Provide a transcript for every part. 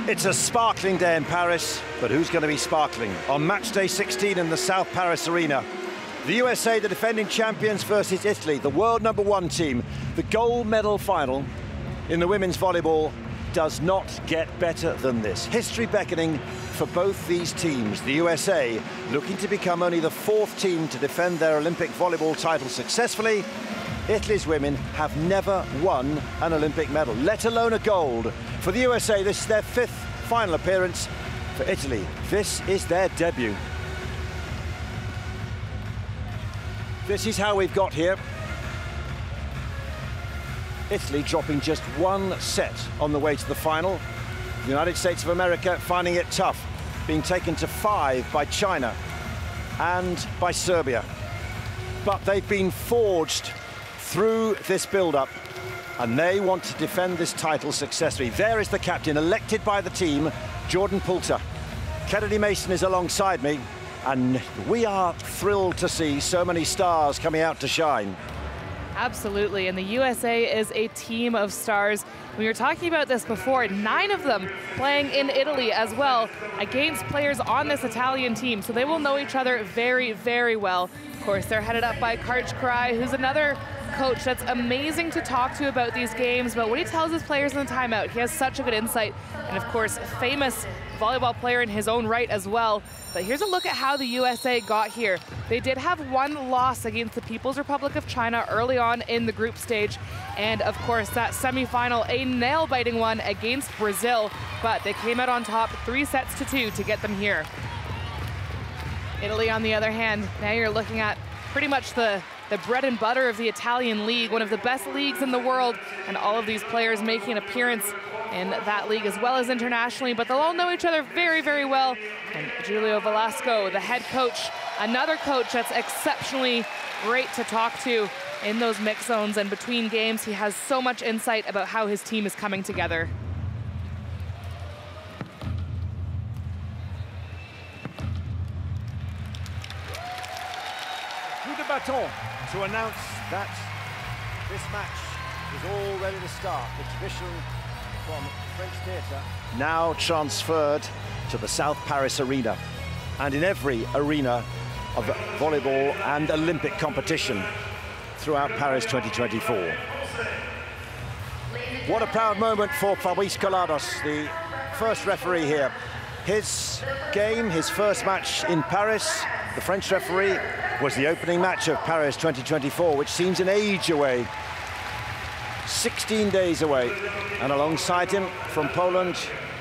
It's a sparkling day in Paris, but who's going to be sparkling? On match day 16 in the South Paris Arena, the USA, the defending champions, versus Italy, the world #1 team. The gold medal final in the women's volleyball does not get better than this. History beckoning for both these teams. The USA looking to become only the 4th team to defend their Olympic volleyball title successfully. Italy's women have never won an Olympic medal, let alone a gold. For the USA, this is their 5th final appearance. For Italy, this is their debut. This is how we've got here. Italy dropping just 1 set on the way to the final. The United States of America finding it tough, being taken to 5 by China and by Serbia. But they've been forged through this build-up, and they want to defend this title successfully. There is the captain, elected by the team, Jordan Poulter. Kennedy Mason is alongside me, and we are thrilled to see so many stars coming out to shine. Absolutely, and the USA is a team of stars. We were talking about this before, 9 of them playing in Italy as well against players on this Italian team, so they will know each other very, very well. Of course, they're headed up by Karch Kiraly, who's another coach that's amazing to talk to about these games, but what he tells his players in the timeout, he has such a good insight, and of course, famous volleyball player in his own right as well. But here's a look at how the USA got here. They did have 1 loss against the People's Republic of China early on in the group stage, and of course that semifinal, a nail-biting one against Brazil, but they came out on top 3 sets to 2 to get them here. Italy, on the other hand, now you're looking at pretty much the bread and butter of the Italian league, one of the best leagues in the world, and all of these players making an appearance in that league as well as internationally, but they'll all know each other very, very well. And Julio Velasco, the head coach, another coach that's exceptionally great to talk to in those mix zones and between games. He has so much insight about how his team is coming together. Coup de baton to announce that this match is all ready to start. The tradition from French theatre now transferred to the South Paris Arena, and in every arena of volleyball and Olympic competition throughout Paris 2024. What a proud moment for Fabrice Colados, the first referee here. His game, his first match in Paris, the French referee, was the opening match of Paris 2024, which seems an age away. 16 days away, and alongside him from Poland,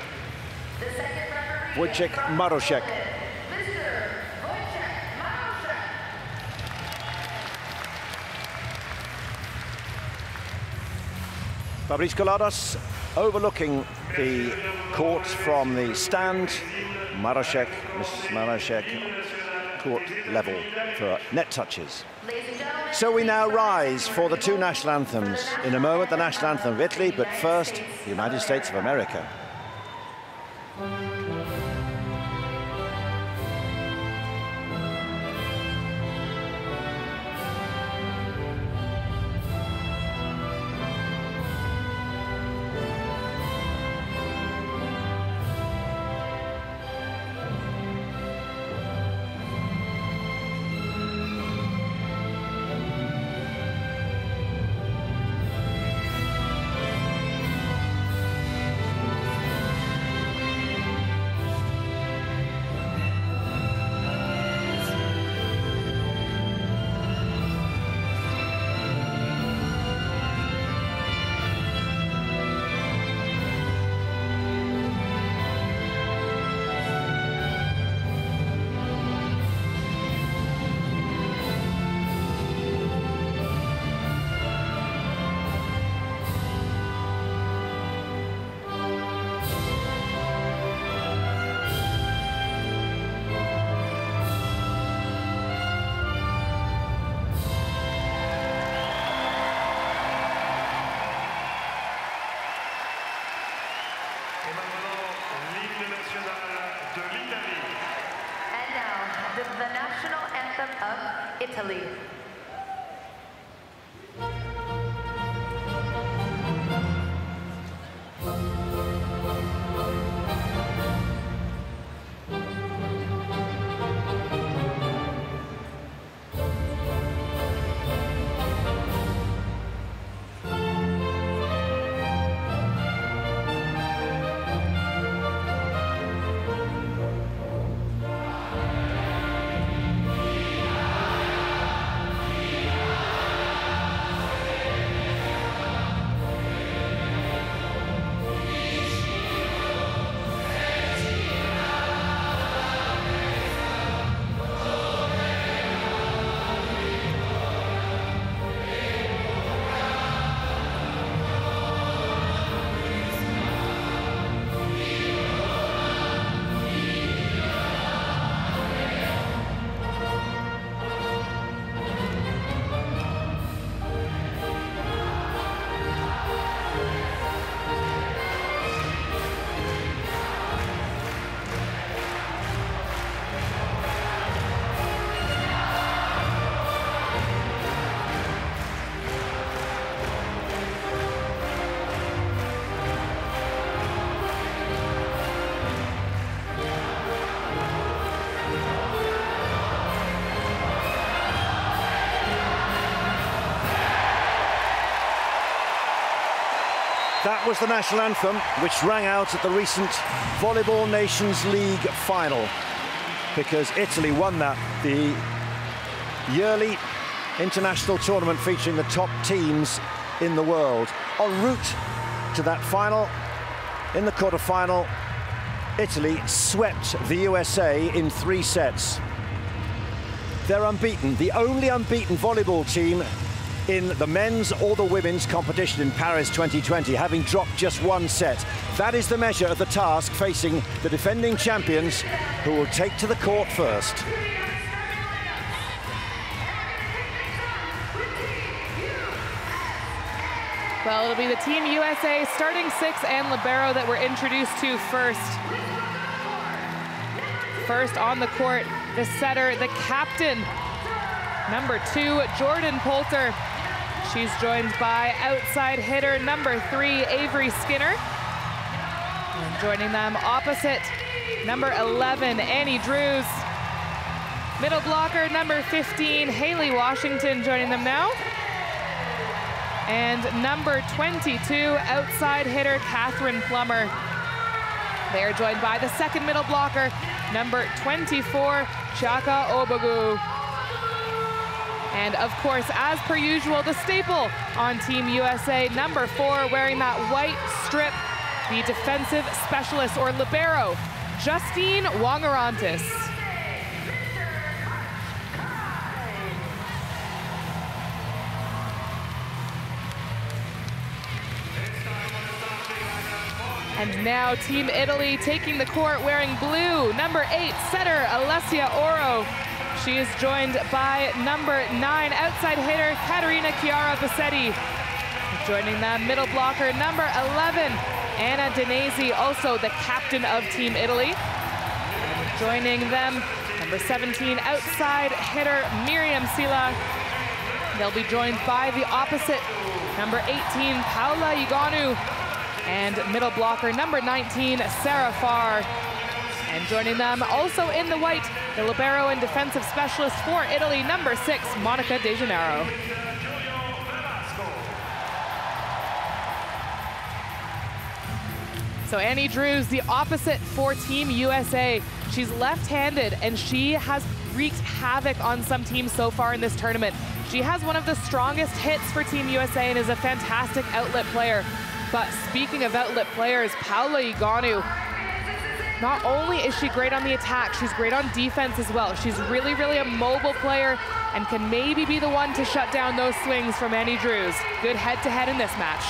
Wojciech Maroszek. Fabrice Colados overlooking the court from the stand. Maroszek, court level for net touches. So we now rise for the 2 national anthems. In a moment, the national anthem of Italy, but first, the United States of America. the national anthem of Italy. That was the national anthem, which rang out at the recent Volleyball Nations League final, because Italy won that, the yearly international tournament featuring the top teams in the world. En route to that final, in the quarter-final, Italy swept the USA in 3 sets. They're unbeaten, the only unbeaten volleyball team in the men's or the women's competition in Paris 2020, having dropped just 1 set. That is the measure of the task facing the defending champions, who will take to the court first. Well, it'll be the Team USA starting 6 and libero that we're introduced to first. First on the court, the setter, the captain, number 2, Jordan Poulter. She's joined by outside hitter number 3, Avery Skinner. And joining them opposite, number 11, Annie Drews. Middle blocker, number 15, Haley Washington, joining them now. And number 22, outside hitter, Catherine Plummer. They are joined by the second middle blocker, number 24, Chiaka Obogu. And of course, as per usual, the staple on Team USA, number 4, wearing that white strip, the defensive specialist, or libero, Justine Wongerantes. And now Team Italy taking the court wearing blue, number 8, setter Alessia Oro. She is joined by number 9, outside hitter Caterina Chiara Bassetti. Joining them, middle blocker number 11, Anna Danesi, also the captain of Team Italy. And joining them, number 17, outside hitter Miriam Sila. They'll be joined by the opposite, number 18, Paola Igonu. And middle blocker number 19, Sarah Farr. And joining them, also in the white, the libero and defensive specialist for Italy, number 6, Monica De Janeiro. So Annie Drews, the opposite for Team USA. She's left-handed, and she has wreaked havoc on some teams so far in this tournament. She has one of the strongest hits for Team USA and is a fantastic outlet player. But speaking of outlet players, Paola Igonu, not only is she great on the attack, she's great on defense as well. She's really, really a mobile player and can maybe be the one to shut down those swings from Annie Drews. Good head-to-head in this match.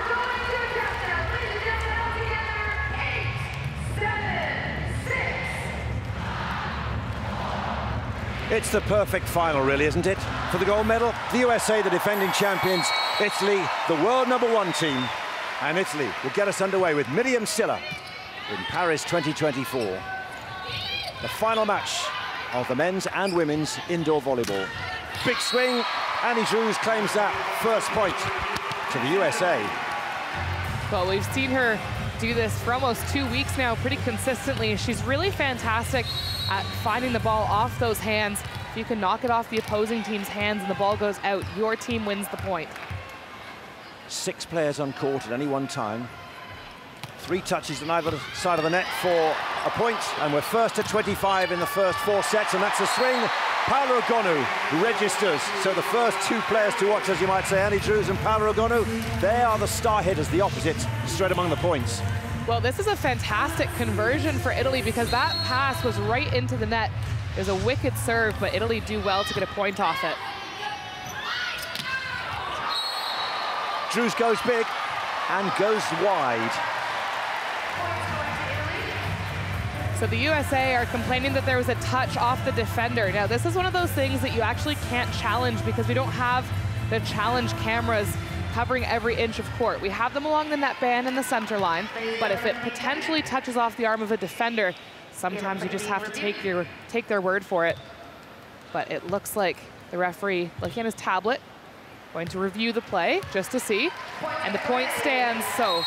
It's the perfect final, really, isn't it? For the gold medal, the USA, the defending champions, Italy, the world #1 team. And Italy will get us underway with Miriam Sila in Paris 2024. The final match of the men's and women's indoor volleyball. Big swing, Annie Drews claims that first point to the USA. Well, we've seen her do this for almost 2 weeks now pretty consistently. She's really fantastic at finding the ball off those hands. If you can knock it off the opposing team's hands and the ball goes out, your team wins the point. 6 players on court at any one time. 3 touches on either side of the net for a point, and we're first to 25 in the first 4 sets, and that's a swing. Paola Igonu registers. So the first 2 players to watch, as you might say, Annie Drews and Paola Igonu, they are the star hitters, the opposites, straight among the points. Well, this is a fantastic conversion for Italy because that pass was right into the net. It was a wicked serve, but Italy do well to get a point off it. Drews goes big and goes wide. So the USA are complaining that there was a touch off the defender. Now, this is one of those things that you actually can't challenge because we don't have the challenge cameras covering every inch of court. We have them along the net band and the center line, but if it potentially touches off the arm of a defender, sometimes you just have to take their word for it. But it looks like the referee, looking at his tablet, going to review the play just to see, and the point stands, so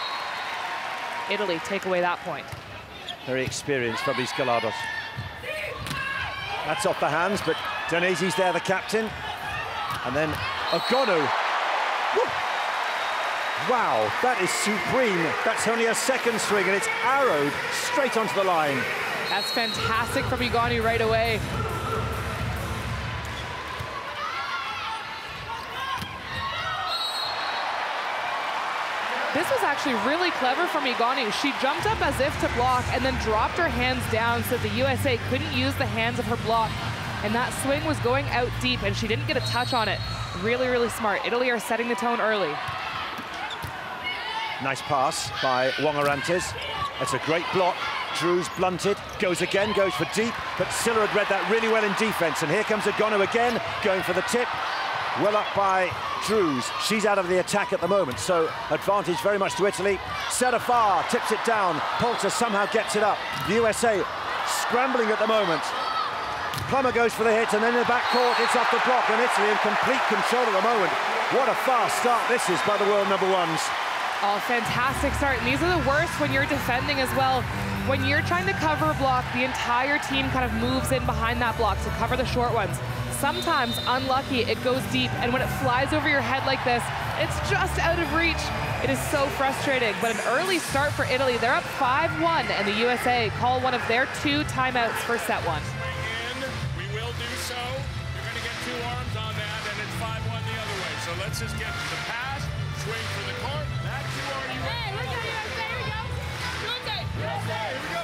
Italy take away that point. Very experienced, Fabrice Galados. That's off the hands, but Danesi's there, the captain. And then Igonu. Woo! Wow, that is supreme. That's only a second swing, and it's arrowed straight onto the line. That's fantastic from Egonu right away. This was actually really clever from Egonu. She jumped up as if to block and then dropped her hands down so the USA couldn't use the hands of her block. And that swing was going out deep, and she didn't get a touch on it. Really, really smart. Italy are setting the tone early. Nice pass by Wong Orantes. That's a great block. Drews blunted, goes again, goes for deep, but Silla had read that really well in defense. And here comes Egonu again, going for the tip. Well up by Drews. She's out of the attack at the moment, so advantage very much to Italy. Serafar tips it down. Poulter somehow gets it up. The USA scrambling at the moment. Plummer goes for the hit, and then in the backcourt, it's off the block, and Italy in complete control at the moment. What a fast start this is by the world #1s. Oh, fantastic start. And these are the worst when you're defending as well. When you're trying to cover a block, the entire team kind of moves in behind that block to cover the short ones. Sometimes, unlucky, it goes deep, and when it flies over your head like this, it's just out of reach. It is so frustrating, but an early start for Italy. They're up 5-1, and the USA call one of their 2 timeouts for set 1. We will do so. You're going to get 2 arms on that, and it's 5-1 the other way. So let's just get the pass, swing for the court. Back to our USA. Hey, we're going USA. Here we go. USA. Here we go.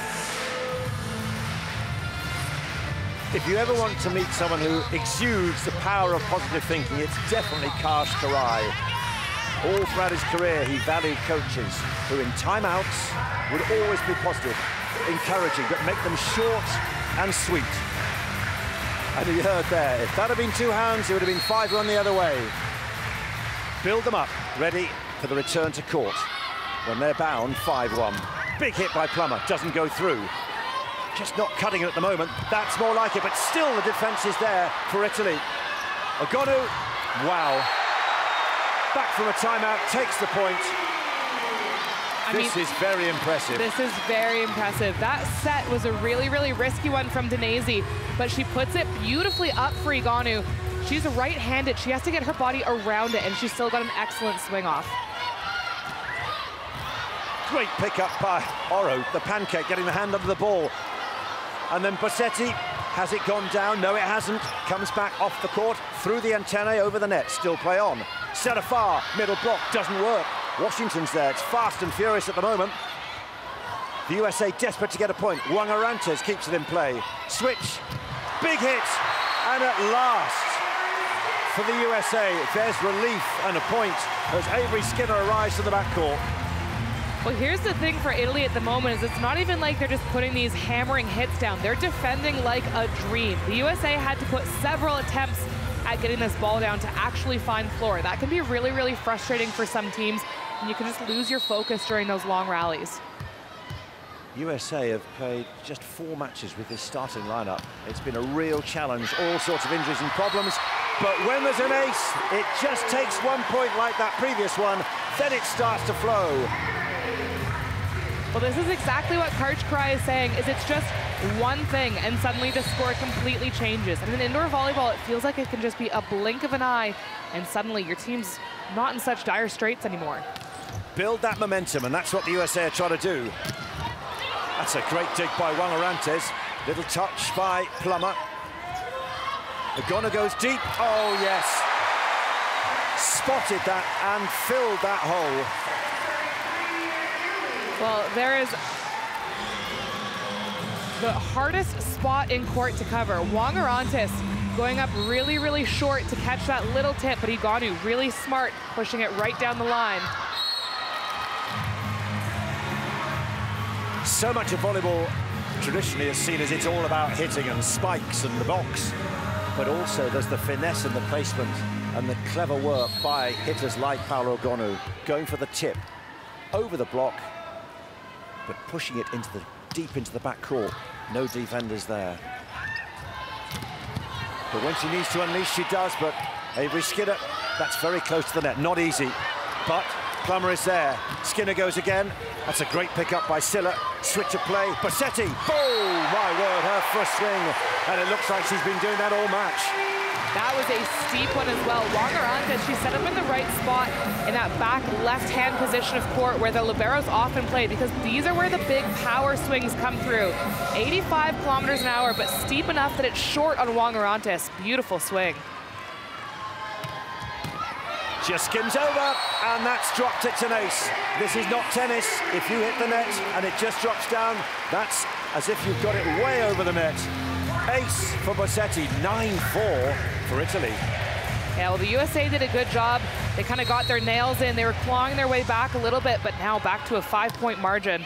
If you ever want to meet someone who exudes the power of positive thinking, it's definitely Karsh Karai. All throughout his career, he valued coaches who in timeouts would always be positive, encouraging, but make them short and sweet. And you heard there, if that had been 2 hands, it would have been 5-1 the other way. Build them up, ready for the return to court. When they're bound, 5-1. Big hit by Plummer, doesn't go through. Just not cutting it at the moment. That's more like it, but still the defense is there for Italy. Egonu, wow. Back from a timeout, takes the point. This is very impressive. This is very impressive. That set was a really, really risky one from Danesi, but she puts it beautifully up for Egonu. She's right-handed. She has to get her body around it, and she's still got an excellent swing off. Great pickup by Oro, the pancake, getting the hand under the ball. And then Bossetti, has it gone down? No, it hasn't. Comes back off the court, through the antennae, over the net. Still play on. Serafar, middle block, doesn't work. Washington's there. It's fast and furious at the moment. The USA desperate to get a point. Wong Orantes keeps it in play. Switch, big hit, and at last, for the USA, there's relief and a point as Avery Skinner arrives to the backcourt. Well, here's the thing for Italy at the moment is it's not even like they're just putting these hammering hits down. They're defending like a dream. The USA had to put several attempts at getting this ball down to actually find floor. That can be really, really frustrating for some teams, and you can just lose your focus during those long rallies. USA have played just 4 matches with this starting lineup. It's been a real challenge, all sorts of injuries and problems. But when there's an ace, it just takes 1 point like that previous one, then it starts to flow. Well, this is exactly what Karsh Karai is saying, is it's just one thing, and suddenly the score completely changes. And in indoor volleyball, it feels like it can just be a blink of an eye, and suddenly your team's not in such dire straits anymore. Build that momentum, and that's what the USA are trying to do. That's a great dig by Wong Orantes. Little touch by Plummer. Egonu goes deep. Oh, yes. Spotted that and filled that hole. Well, there is the hardest spot in court to cover. Wong Orantes going up really, really short to catch that little tip, but Egonu really smart, pushing it right down the line. So much of volleyball traditionally is seen as it's all about hitting and spikes and the box, but also there's the finesse and the placement and the clever work by hitters like Paola Egonu, going for the tip over the block, but pushing it into deep into the back court. No defenders there. But when she needs to unleash, she does, but Avery Skinner, that's very close to the net. Not easy, but Plummer is there. Skinner goes again. That's a great pickup by Silla. Switch of play. Bossetti. Oh, my word, her first swing. And it looks like she's been doing that all match. That was a steep one as well. Wong-Orantes, she set up in the right spot in that back left-hand position of court where the liberos often play, because these are where the big power swings come through. 85 kilometers an hour, but steep enough that it's short on Wong-Orantes. Beautiful swing. Just skims over, and that's dropped it to Ace. This is not tennis. If you hit the net and it just drops down, that's as if you've got it way over the net. Ace for Bossetti, 9-4 for Italy. Yeah, well, the USA did a good job. They kind of got their nails in. They were clawing their way back a little bit, but now back to a 5-point margin.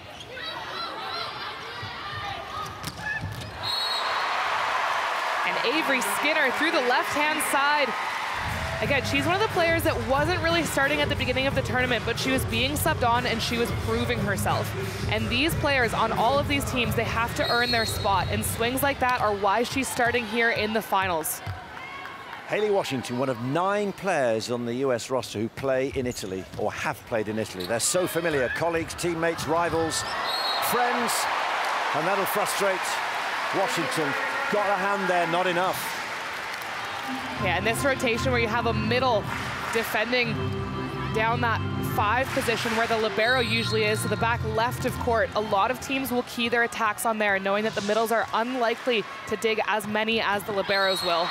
And Avery Skinner through the left-hand side. Again, she's one of the players that wasn't really starting at the beginning of the tournament, but she was being subbed on and she was proving herself. And these players on all of these teams, they have to earn their spot. And swings like that are why she's starting here in the finals. Hayley Washington, one of 9 players on the US roster who play in Italy, or have played in Italy. They're so familiar, colleagues, teammates, rivals, friends, and that'll frustrate Washington. Got a hand there, not enough. Yeah, and this rotation where you have a middle defending down that 5 position where the libero usually is, to the back left of court, a lot of teams will key their attacks on there, knowing that the middles are unlikely to dig as many as the liberos will.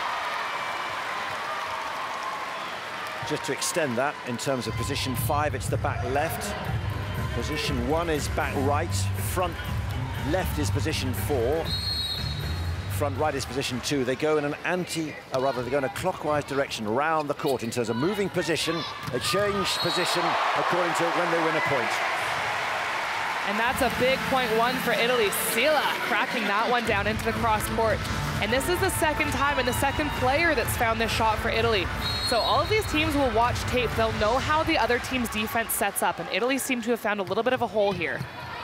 Just to extend that, in terms of position 5, it's the back left. Position 1 is back right. Front left is position 4. Front right is position 2. They go in an they go in a clockwise direction around the court in terms of moving position. They change position according to when they win a point. And that's a big point 1 for Italy. Sila cracking that one down into the cross court. And this is the second time and the second player that's found this shot for Italy. So all of these teams will watch tape. They'll know how the other team's defense sets up. And Italy seem to have found a little bit of a hole here.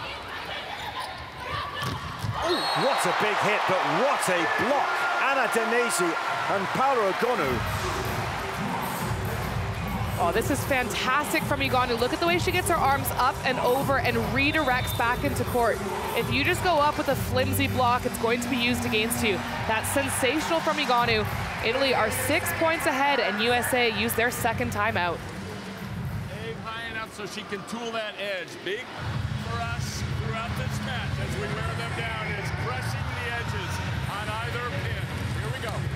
Ooh, what a big hit, but what a block. Anna Danesi and Paola Egonu. Oh, this is fantastic from Egonu. Look at the way she gets her arms up and over and redirects back into court. If you just go up with a flimsy block, it's going to be used against you. That's sensational from Egonu. Italy are 6 points ahead, and USA use their second timeout. Aim high enough so she can tool that edge. Big for us throughout this match as we wear them down is pressing the edges on either pin. Here we go.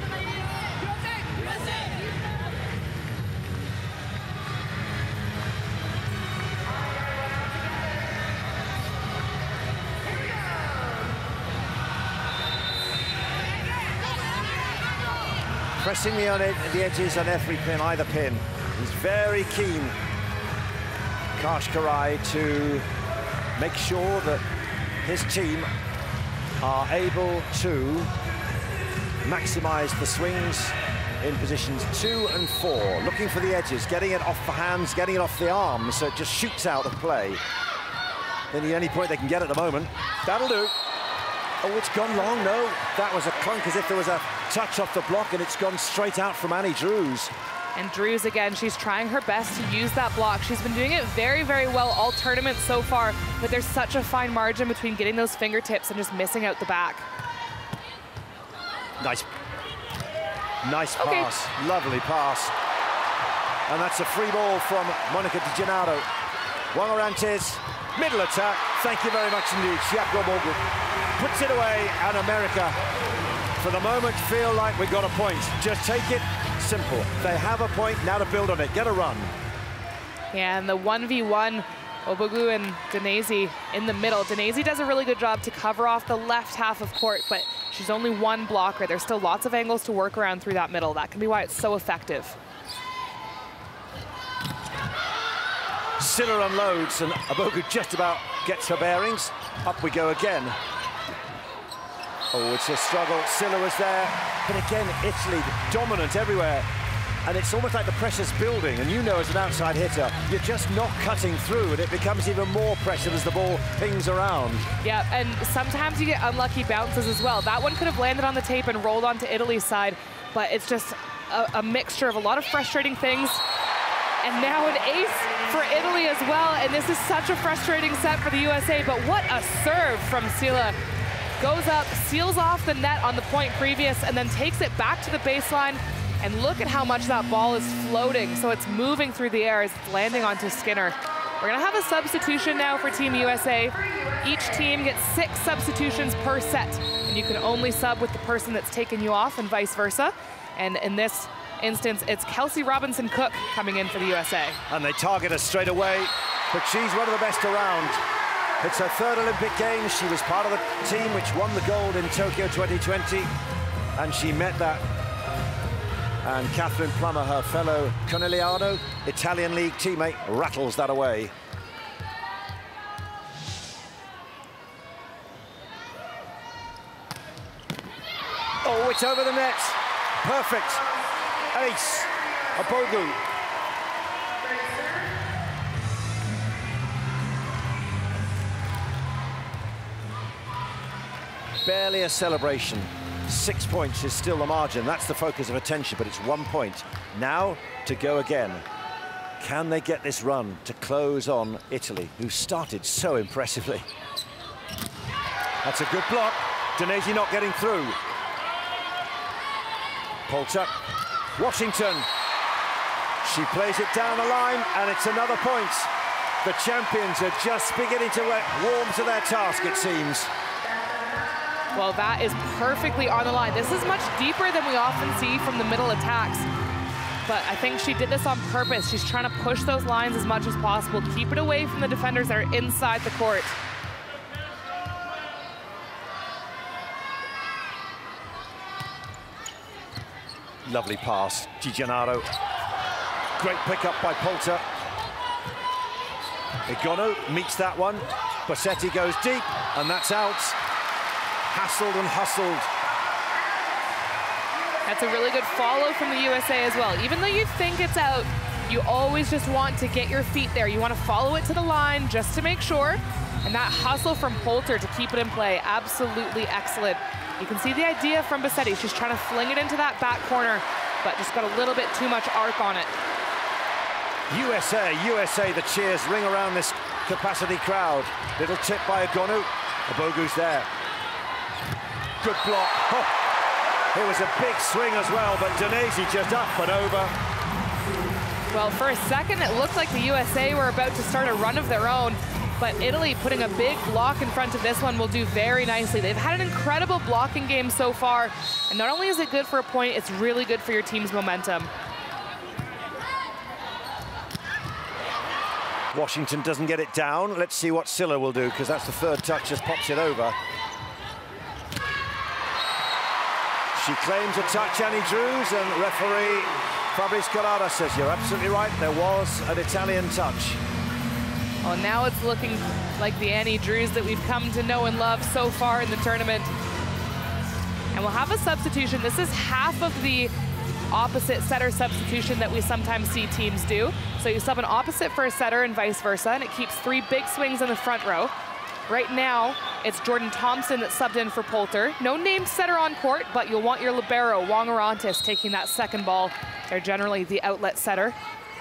Pressing the edges on every pin, either pin. He's very keen, Kashkarai, to make sure that his team are able to maximize the swings in positions 2 and 4, looking for the edges, getting it off the hands, getting it off the arms, so it just shoots out of play. Then the only point they can get at the moment. That'll do. Oh, it's gone long, no. That was a clunk, as if there was a touch off the block, and it's gone straight out from Annie Drews. And Drews, again, she's trying her best to use that block. She's been doing it very, very well all tournament so far, but there's such a fine margin between getting those fingertips and just missing out the back. Nice pass, lovely pass. And that's a free ball from Monica Di Gennaro. Wong-Orantes, middle attack. Thank you very much indeed. Siakamogu puts it away, and America, for the moment, feel like we've got a point. Just take it, simple. They have a point, now to build on it, get a run. Yeah, and the 1v1, Obogu and Danesi in the middle. Danesi does a really good job to cover off the left half of court, but she's only one blocker. There's still lots of angles to work around through that middle. That can be why it's so effective. Silla unloads, and Obogu just about gets her bearings. Up we go again. Oh, it's a struggle. Silla was there, but again, Italy dominant everywhere. And it's almost like the pressure's building, and you know, as an outside hitter, you're just not cutting through, and it becomes even more pressure as the ball pings around. Yeah, and sometimes you get unlucky bounces as well. That one could have landed on the tape and rolled onto Italy's side, but it's just a mixture of a lot of frustrating things. And now an ace for Italy as well, and this is such a frustrating set for the USA, but what a serve from Silla. goes up, seals off the net on the point previous, and then takes it back to the baseline. And look at how much that ball is floating. So it's moving through the air as it's landing onto Skinner. We're gonna have a substitution now for Team USA. Each team gets 6 substitutions per set. And you can only sub with the person that's taken you off and vice versa. And in this instance, it's Kelsey Robinson-Cook coming in for the USA. And they target her straight away, but she's one of the best around. It's her 3rd Olympic Games. She was part of the team which won the gold in Tokyo 2020, and she met that. And Catherine Plummer, her fellow Conegliano Italian League teammate, rattles that away. Oh, it's over the net. Perfect. Ace. Abogu. Barely a celebration. 6 points is still the margin. That's the focus of attention, but it's 1 point. Now to go again. Can they get this run to close on Italy, who started so impressively? That's a good block. Danesi not getting through. Poulter. Washington. She plays it down the line, and it's another point. The champions are just beginning to warm to their task, it seems. Well, that is perfectly on the line. This is much deeper than we often see from the middle attacks. But I think she did this on purpose. She's trying to push those lines as much as possible, keep it away from the defenders that are inside the court. Lovely pass, Di Gennaro. Great pickup by Poulter. Egono meets that one. Bossetti goes deep, and that's out. Hassled and hustled. That's a really good follow from the USA as well. Even though you think it's out, you always just want to get your feet there. You want to follow it to the line just to make sure. And that hustle from Poulter to keep it in play, absolutely excellent. You can see the idea from Bossetti. She's trying to fling it into that back corner, but just got a little bit too much arc on it. USA, USA, the cheers ring around this capacity crowd. Little tip by Egono. Abogu's there. Good block. Oh, it was a big swing as well, but Danesi just up and over. Well, for a second, it looked like the USA were about to start a run of their own, but Italy putting a big block in front of this one will do very nicely. They've had an incredible blocking game so far, and not only is it good for a point, it's really good for your team's momentum. Washington doesn't get it down. Let's see what Silla will do, because that's the 3rd touch, just pops it over. She claims a touch, Annie Drews, and referee Fabrice Collada says, you're absolutely right, there was an Italian touch. Well, now it's looking like the Annie Drews that we've come to know and love so far in the tournament. And we'll have a substitution. This is half of the opposite setter substitution that we sometimes see teams do. So you sub an opposite for a setter and vice versa, and it keeps 3 big swings in the front row. Right now, it's Jordan Thompson that subbed in for Poulter. No named setter on court, but you'll want your libero, Wong Orontes, taking that second ball. They're generally the outlet setter.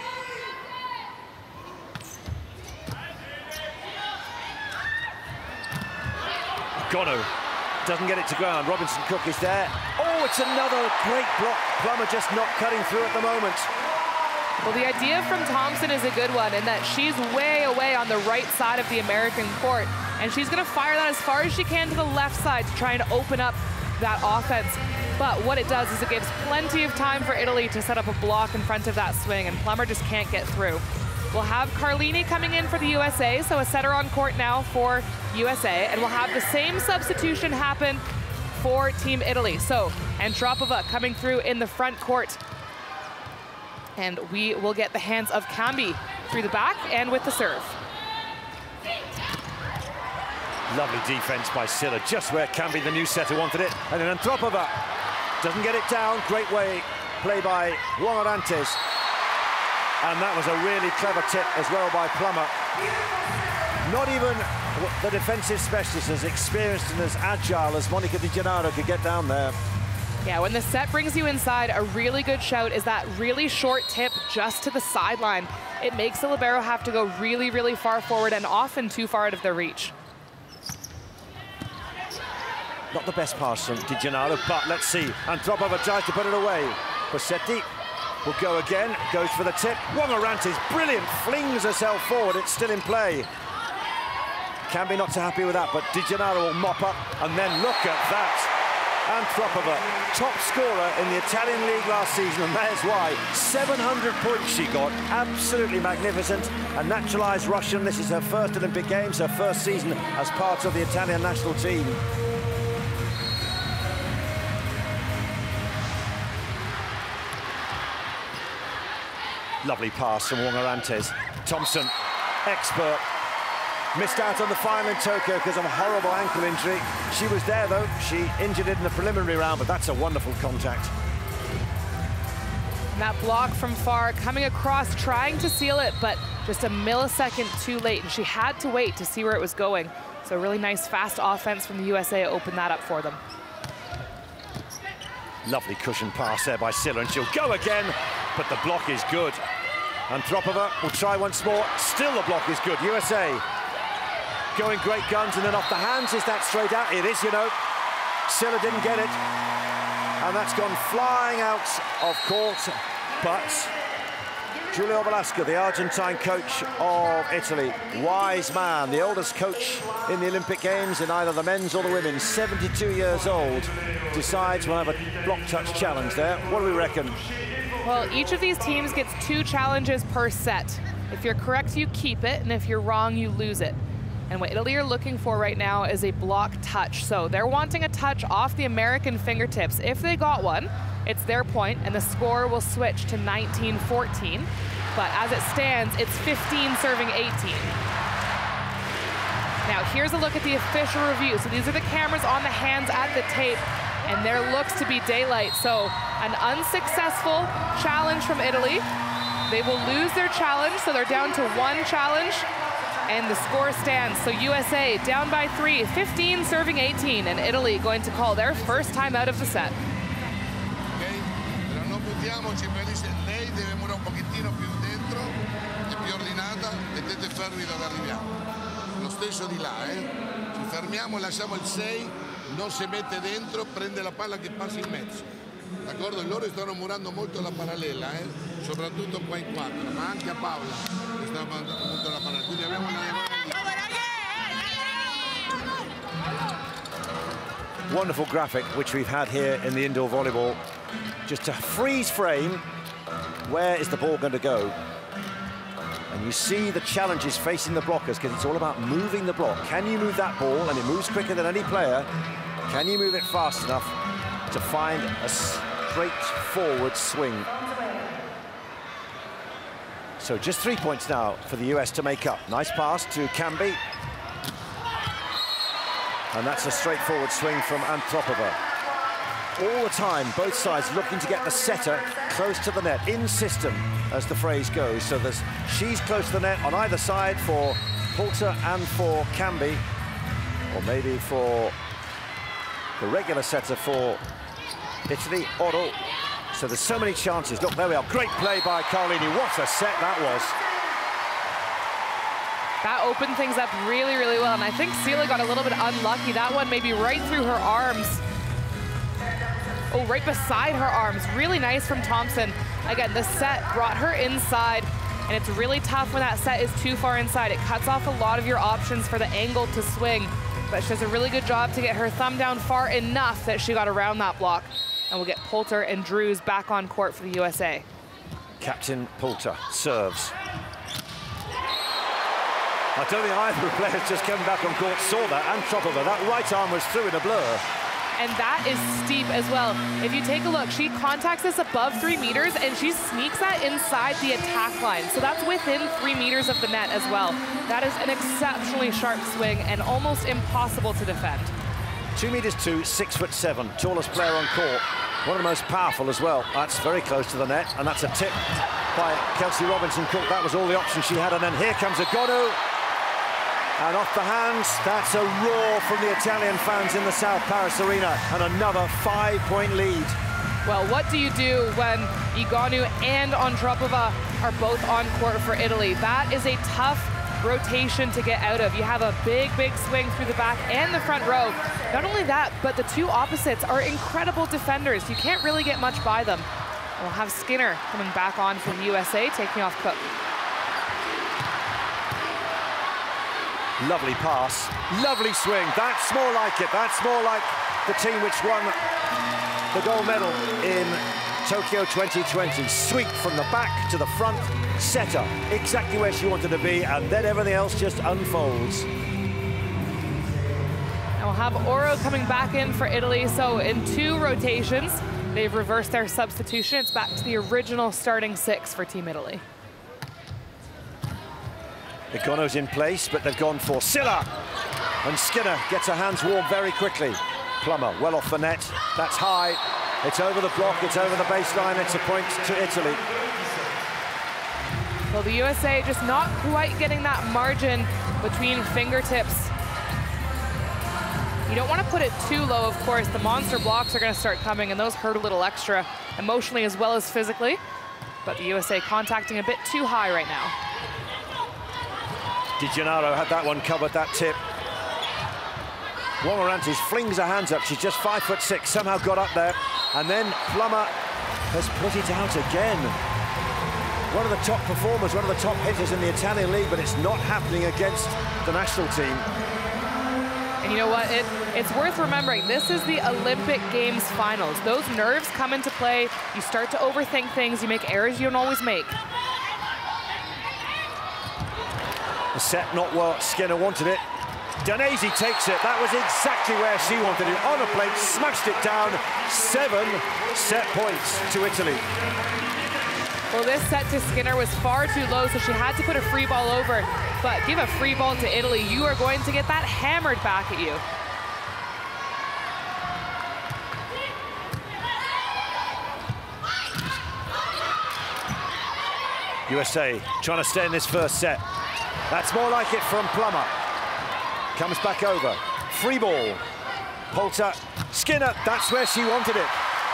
Egono doesn't get it to ground. Robinson-Cook is there. Oh, it's another great block. Plummer just not cutting through at the moment. Well, the idea from Thompson is a good one in that she's way away on the right side of the American court, and she's going to fire that as far as she can to the left side to try and open up that offense. But what it does is it gives plenty of time for Italy to set up a block in front of that swing, and Plummer just can't get through. We'll have Carlini coming in for the USA, so a setter on court now for USA, and we'll have the same substitution happen for Team Italy. So Antropova coming through in the front court. And we will get the hands of Cambi through the back and with the serve. Lovely defense by Silla, just where Cambi, the new setter, wanted it. And then Antropova doesn't get it down. Great play by Wong Orontes. And that was a really clever tip as well by Plummer. Not even the defensive specialist, as experienced and as agile as Monica Di Gennaro, could get down there. Yeah, when the set brings you inside, a really good shout is that really short tip just to the sideline. It makes the libero have to go really, really far forward and often too far out of their reach. Not the best pass from Di Gennaro, but let's see. Antropova tries to put it away. Bosetti will go again, goes for the tip. Wongarantes, brilliant, flings herself forward, it's still in play. Cambi not so happy with that, but Di Gennaro will mop up, and then look at that. Antropova, top scorer in the Italian league last season, and there's why. 700 points she got, absolutely magnificent. A naturalised Russian, this is her first Olympic Games, her first season as part of the Italian national team. Lovely pass from Wongarantes. Thompson, expert. Missed out on the final in Tokyo because of a horrible ankle injury. She was there, though. She injured it in the preliminary round, but that's a wonderful contact. And that block from far, coming across, trying to seal it, but just a millisecond too late, and she had to wait to see where it was going. So really nice, fast offense from the USA opened that up for them. Lovely cushion pass there by Silla, and she'll go again, but the block is good. Antropova will try once more. Still the block is good. USA going great guns, and then off the hands. Is that straight out? It is, you know. Silla didn't get it, and that's gone flying out of court. But Giulio Velasco, the Argentine coach of Italy, wise man, the oldest coach in the Olympic Games in either the men's or the women's, 72 years old, decides we'll have a block touch challenge there. What do we reckon? Well, each of these teams gets 2 challenges per set. If you're correct, you keep it, and if you're wrong, you lose it. And what Italy are looking for right now is a block touch. So they're wanting a touch off the American fingertips. If they got one, it's their point, and the score will switch to 19-14. But as it stands, it's 15 serving 18. Now, here's a look at the official review. So these are the cameras on the hands at the tape, and there looks to be daylight. So an unsuccessful challenge from Italy. They will lose their challenge, so they're down to 1 challenge. And the score stands. So USA down by 3, 15 serving 18, and Italy going to call their first time out of the set. Okay, però non buttiamoci, lei deve muovere un pochettino più dentro, è più ordinata, mettete fermi dove arriviamo. Lo stesso di là, ci fermiamo, lasciamo il 6, non si mette dentro, prende la palla che passa in mezzo. D'accordo? Loro stanno murando molto la parallela, soprattutto qua in 4, ma anche a Paola che sta molto la parallela. Quindi abbiamo una... Wonderful graphic which we've had here in the indoor volleyball. Just a freeze frame. Where is the ball going to go? And you see the challenges facing the blockers, because it's all about moving the block. Can you move that ball? And it moves quicker than any player. Can you move it fast enough to find a straightforward swing? So just 3 points now for the US to make up. Nice pass to Cambi. And that's a straightforward swing from Antropova. All the time, both sides looking to get the setter close to the net, in system, as the phrase goes. So she's close to the net on either side for Poulter and for Cambi, or maybe for the regular setter for Italy, Oro. So there's so many chances. Look, there we are. Great play by Carlini. What a set that was. That opened things up really, really well, and I think Silla got a little bit unlucky. That one maybe right through her arms. Oh, right beside her arms. Really nice from Thompson. Again, the set brought her inside, and it's really tough when that set is too far inside. It cuts off a lot of your options for the angle to swing, but she does a really good job to get her thumb down far enough that she got around that block. And we'll get Poulter and Drews back on court for the USA. Captain Poulter serves. I don't think either players just coming back on court saw that. Antropova, that right arm was through in a blur. And that is steep as well. If you take a look, she contacts this above 3 meters, and she sneaks that inside the attack line. So that's within 3 meters of the net as well. That is an exceptionally sharp swing and almost impossible to defend. 2 meters 2, 6'7", tallest player on court. One of the most powerful as well. That's very close to the net, and that's a tip by Kelsey Robinson-Cook. That was all the options she had, and then here comes Agonu. And off the hands, that's a roar from the Italian fans in the South Paris Arena, and another 5-point lead. Well, what do you do when Egonu and Antropova are both on court for Italy? That is a tough rotation to get out of. You have a big, big swing through the back and the front row. Not only that, but the two opposites are incredible defenders. You can't really get much by them. We'll have Skinner coming back on for the USA, taking off Cook. Lovely pass, lovely swing. That's more like it. That's more like the team which won the gold medal in Tokyo 2020. Sweep from the back to the front, setter exactly where she wanted to be, and then everything else just unfolds. And we'll have Oro coming back in for Italy. So in 2 rotations, they've reversed their substitution. It's back to the original starting 6 for Team Italy. Egono's in place, but they've gone for Silla. And Skinner gets her hands warm very quickly. Plummer well off the net. That's high. It's over the block, it's over the baseline. It's a point to Italy. Well, the USA just not quite getting that margin between fingertips. You don't want to put it too low, of course. The monster blocks are going to start coming, and those hurt a little extra, emotionally as well as physically. But the USA contacting a bit too high right now. Di Gennaro had that one covered, that tip. Wong-Orantes flings her hands up. She's just 5'6", somehow got up there. And then Plummer has put it out again. One of the top performers, one of the top hitters in the Italian league, but it's not happening against the national team. And you know what? It's worth remembering, this is the Olympic Games finals. Those nerves come into play. You start to overthink things. You make errors you don't always make. The set not what Skinner wanted it. Danesi takes it. That was exactly where she wanted it. On a plate, smashed it down. 7 set points to Italy. Well, this set to Skinner was far too low, so she had to put a free ball over. But give a free ball to Italy, you are going to get that hammered back at you. USA trying to stay in this first set. That's more like it from Plummer. Comes back over. Free ball. Poulter. Skinner, that's where she wanted it.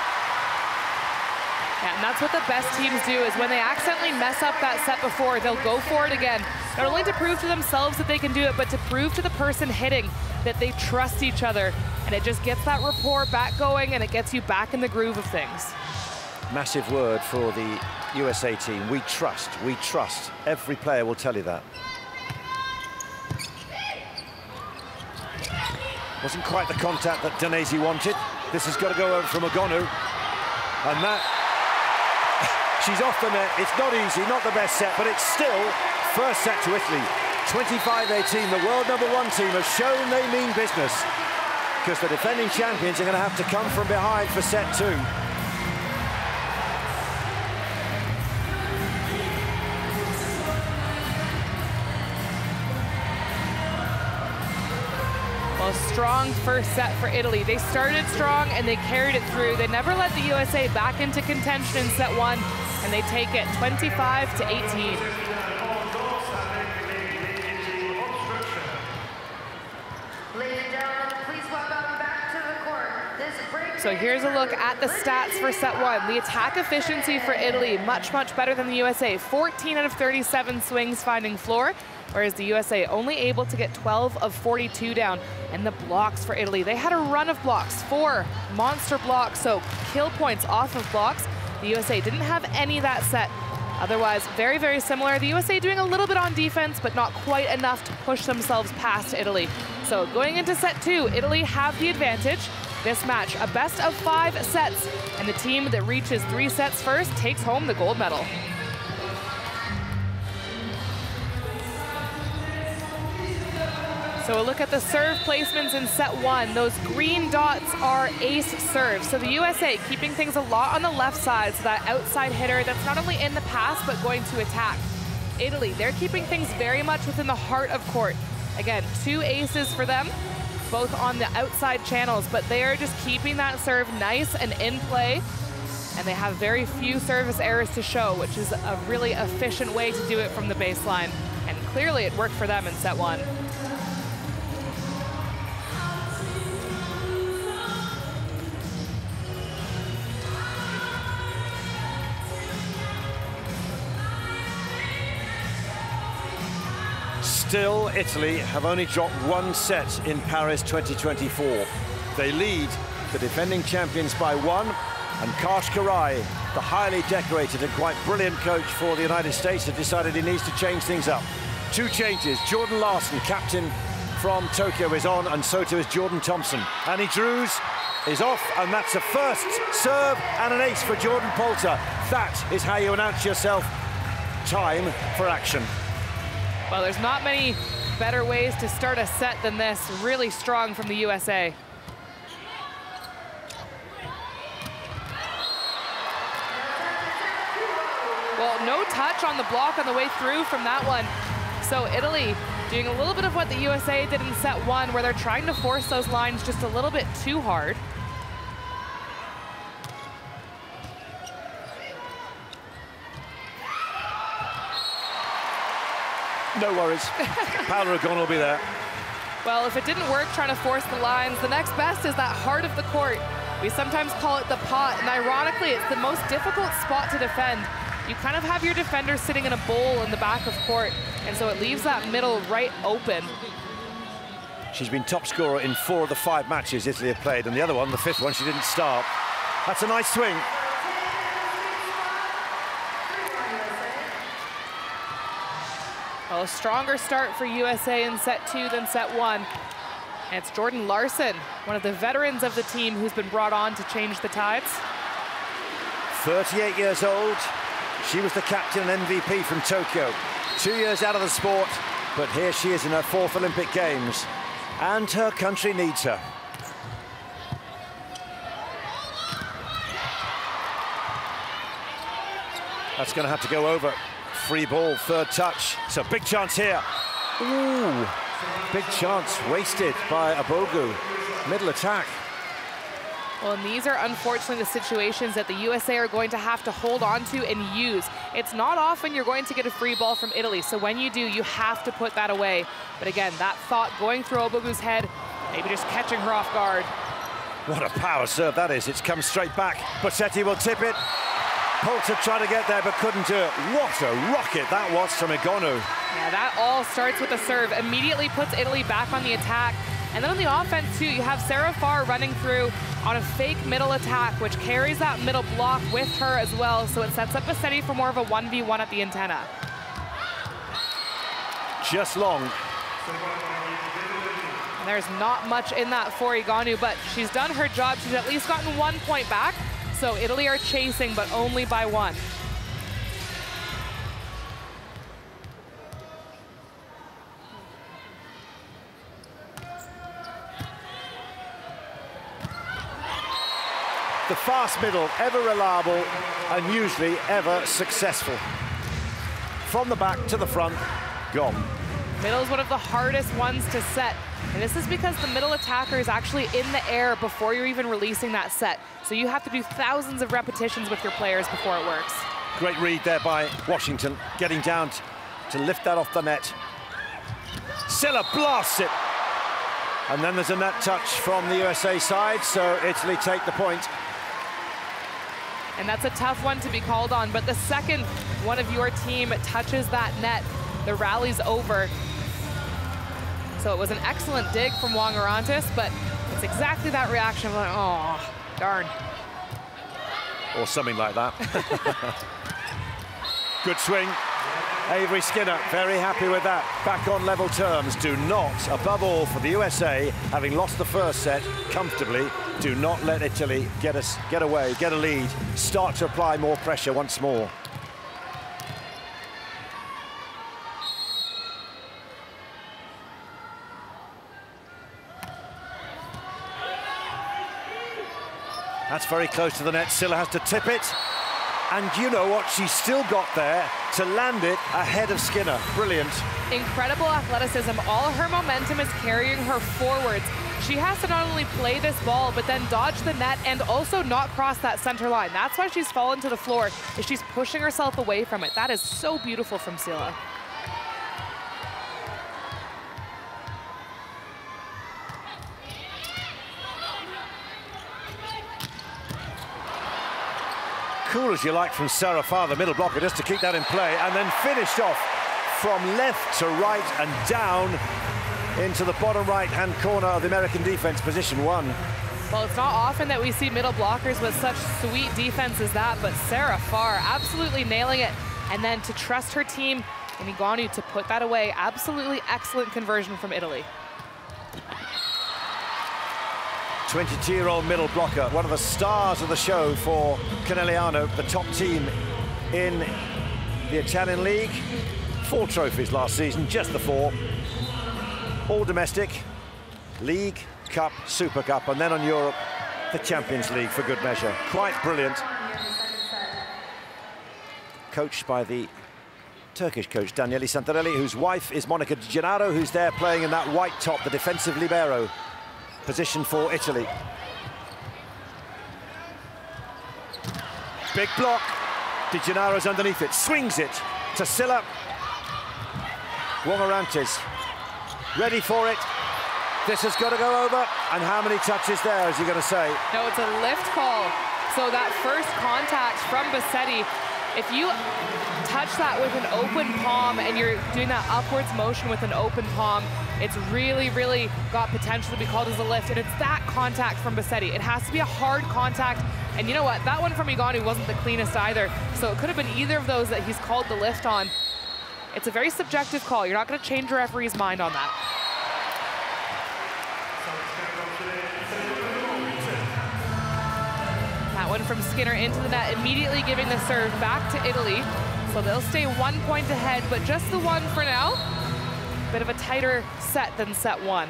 Yeah, and that's what the best teams do, is when they accidentally mess up that set before, they'll go for it again. Not only to prove to themselves that they can do it, but to prove to the person hitting that they trust each other. And it just gets that rapport back going, and it gets you back in the groove of things. Massive word for the USA team. We trust, we trust. Every player will tell you that. Wasn't quite the contact that Danesi wanted. This has got to go over from Egonu. And that, she's off the net. It's not easy, not the best set, but it's still first set to Italy. 25-18, the world #1 team has shown they mean business, because the defending champions are going to have to come from behind for set 2. Well, strong first set for Italy. They started strong and they carried it through. They never let the USA back into contention in set 1, and they take it 25-18. Ladies and gentlemen, please welcome back to the court. This break. So here's a look at the stats for set 1. The attack efficiency for Italy, much, much better than the USA. 14 out of 37 swings finding floor, whereas the USA only able to get 12 of 42 down. And the blocks for Italy, they had a run of blocks, 4 monster blocks, so kill points off of blocks. The USA didn't have any that set. Otherwise, very, very similar. The USA doing a little bit on defense, but not quite enough to push themselves past Italy. So going into set 2, Italy have the advantage. This match, a best of 5 sets, and the team that reaches 3 sets first takes home the gold medal. So a look at the serve placements in set 1. Those green dots are ace serves. So the USA keeping things a lot on the left side, so that outside hitter that's not only in the pass, but going to attack. Italy, they're keeping things very much within the heart of court. Again, 2 aces for them, both on the outside channels, but they are just keeping that serve nice and in play. And they have very few service errors to show, which is a really efficient way to do it from the baseline. And clearly it worked for them in set 1. Still, Italy have only dropped one set in Paris 2024. They lead the defending champions by 1, and Karsh Kiraly, the highly decorated and quite brilliant coach for the United States, has decided he needs to change things up. 2 changes. Jordan Larson, captain from Tokyo, is on, and so too is Jordan Thompson. Annie Drews is off, and that's a first serve and an ace for Jordan Poulter. That is how you announce yourself. Time for action. Well, there's not many better ways to start a set than this. Really strong from the USA. Well, no touch on the block on the way through from that one. So Italy doing a little bit of what the USA did in set 1, where they're trying to force those lines just a little bit too hard. No worries. Paola Egonu will be there. Well, if it didn't work trying to force the lines, the next best is that heart of the court. We sometimes call it the pot, and ironically, it's the most difficult spot to defend. You kind of have your defender sitting in a bowl in the back of court, and so it leaves that middle right open. She's been top scorer in 4 of the 5 matches Italy have played, and the other one, the 5th one, she didn't start. That's a nice swing. Well, a stronger start for USA in set 2 than set 1. And it's Jordan Larson, one of the veterans of the team, who's been brought on to change the tides. 38 years old. She was the captain and MVP from Tokyo. 2 years out of the sport, but here she is in her 4th Olympic Games. And her country needs her. That's going to have to go over. Free ball, 3rd touch. So big chance here. Ooh, big chance wasted by Abogu. Middle attack. Well, and these are unfortunately the situations that the USA are going to have to hold on to and use. It's not often you're going to get a free ball from Italy, so when you do, you have to put that away. But again, that thought going through Obogu's head, maybe just catching her off guard. What a power serve that is. It's come straight back. Boccetti will tip it. Poulter tried to get there but couldn't do it. What a rocket that was from Egonu. Yeah, that all starts with a serve. Immediately puts Italy back on the attack. And then on the offense too, you have Sarah Farr running through on a fake middle attack, which carries that middle block with her as well. So it sets up Boccetti for more of a 1v1 at the antenna. Just long. And there's not much in that for Egonu, but she's done her job. She's at least gotten 1 point back. So Italy are chasing, but only by 1. The fast middle, ever reliable and usually ever successful. From the back to the front, gone. Middle is one of the hardest ones to set. And this is because the middle attacker is actually in the air before you're even releasing that set. So you have to do thousands of repetitions with your players before it works. Great read there by Washington, getting down to lift that off the net. Silla blasts it. And then there's a net touch from the USA side, so Italy take the point. And that's a tough one to be called on, but the second one of your team touches that net, the rally's over. So it was an excellent dig from Wong-Orantes, but it's exactly that reaction of like, oh, darn. Or something like that. Good swing. Avery Skinner, very happy with that. Back on level terms. Do not, above all for the USA, having lost the first set comfortably, do not let Italy get away, get a lead, start to apply more pressure once more. That's very close to the net. Silla has to tip it. And you know what? She's still got there to land it ahead of Skinner. Brilliant. Incredible athleticism. All her momentum is carrying her forwards. She has to not only play this ball, but then dodge the net and also not cross that center line. That's why she's fallen to the floor, is she's pushing herself away from it. That is so beautiful from Silla. Cool as you like from Sarah Farr, the middle blocker, just to keep that in play, and then finished off from left to right and down into the bottom right-hand corner of the American defense, position 1. Well, it's not often that we see middle blockers with such sweet defense as that, but Sarah Farr absolutely nailing it. And then to trust her team and Ngannou to put that away. Absolutely excellent conversion from Italy. 22-year-old middle blocker, one of the stars of the show for Conegliano, the top team in the Italian League. 4 trophies last season, just the 4. All domestic, League, Cup, Super Cup, and then on Europe, the Champions League for good measure. Quite brilliant. Coached by the Turkish coach, Daniele Santarelli, whose wife is Monica Di Gennaro, who's there playing in that white top, the defensive libero position for Italy. Big block. Di Gennaro's underneath it, swings it to Silla. Wong Orantes ready for it. This has got to go over. And how many touches there, is he going to say? No, it's a lift call. So that first contact from Bassetti, if you touch that with an open palm and you're doing that upwards motion with an open palm, it's really, really got potential to be called as a lift. And it's that contact from Bassetti. It has to be a hard contact. And you know what? That one from Ngannou wasn't the cleanest either. So it could have been either of those that he's called the lift on. It's a very subjective call. You're not going to change the referee's mind on that. That one from Skinner into the net, immediately giving the serve back to Italy. So they'll stay 1 point ahead, but just the one for now. Bit of a tighter set than set 1.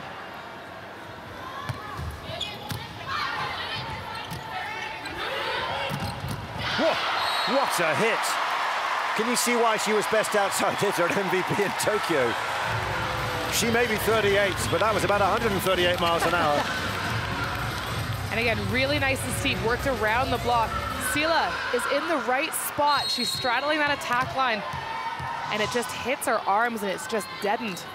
Whoa, what a hit. Can you see why she was best outside hitter at MVP in Tokyo? She may be 38, but that was about 138 miles an hour. And again, really nice to see, worked around the block. Silla is in the right spot. She's straddling that attack line, and it just hits her arms, and it's just deadened.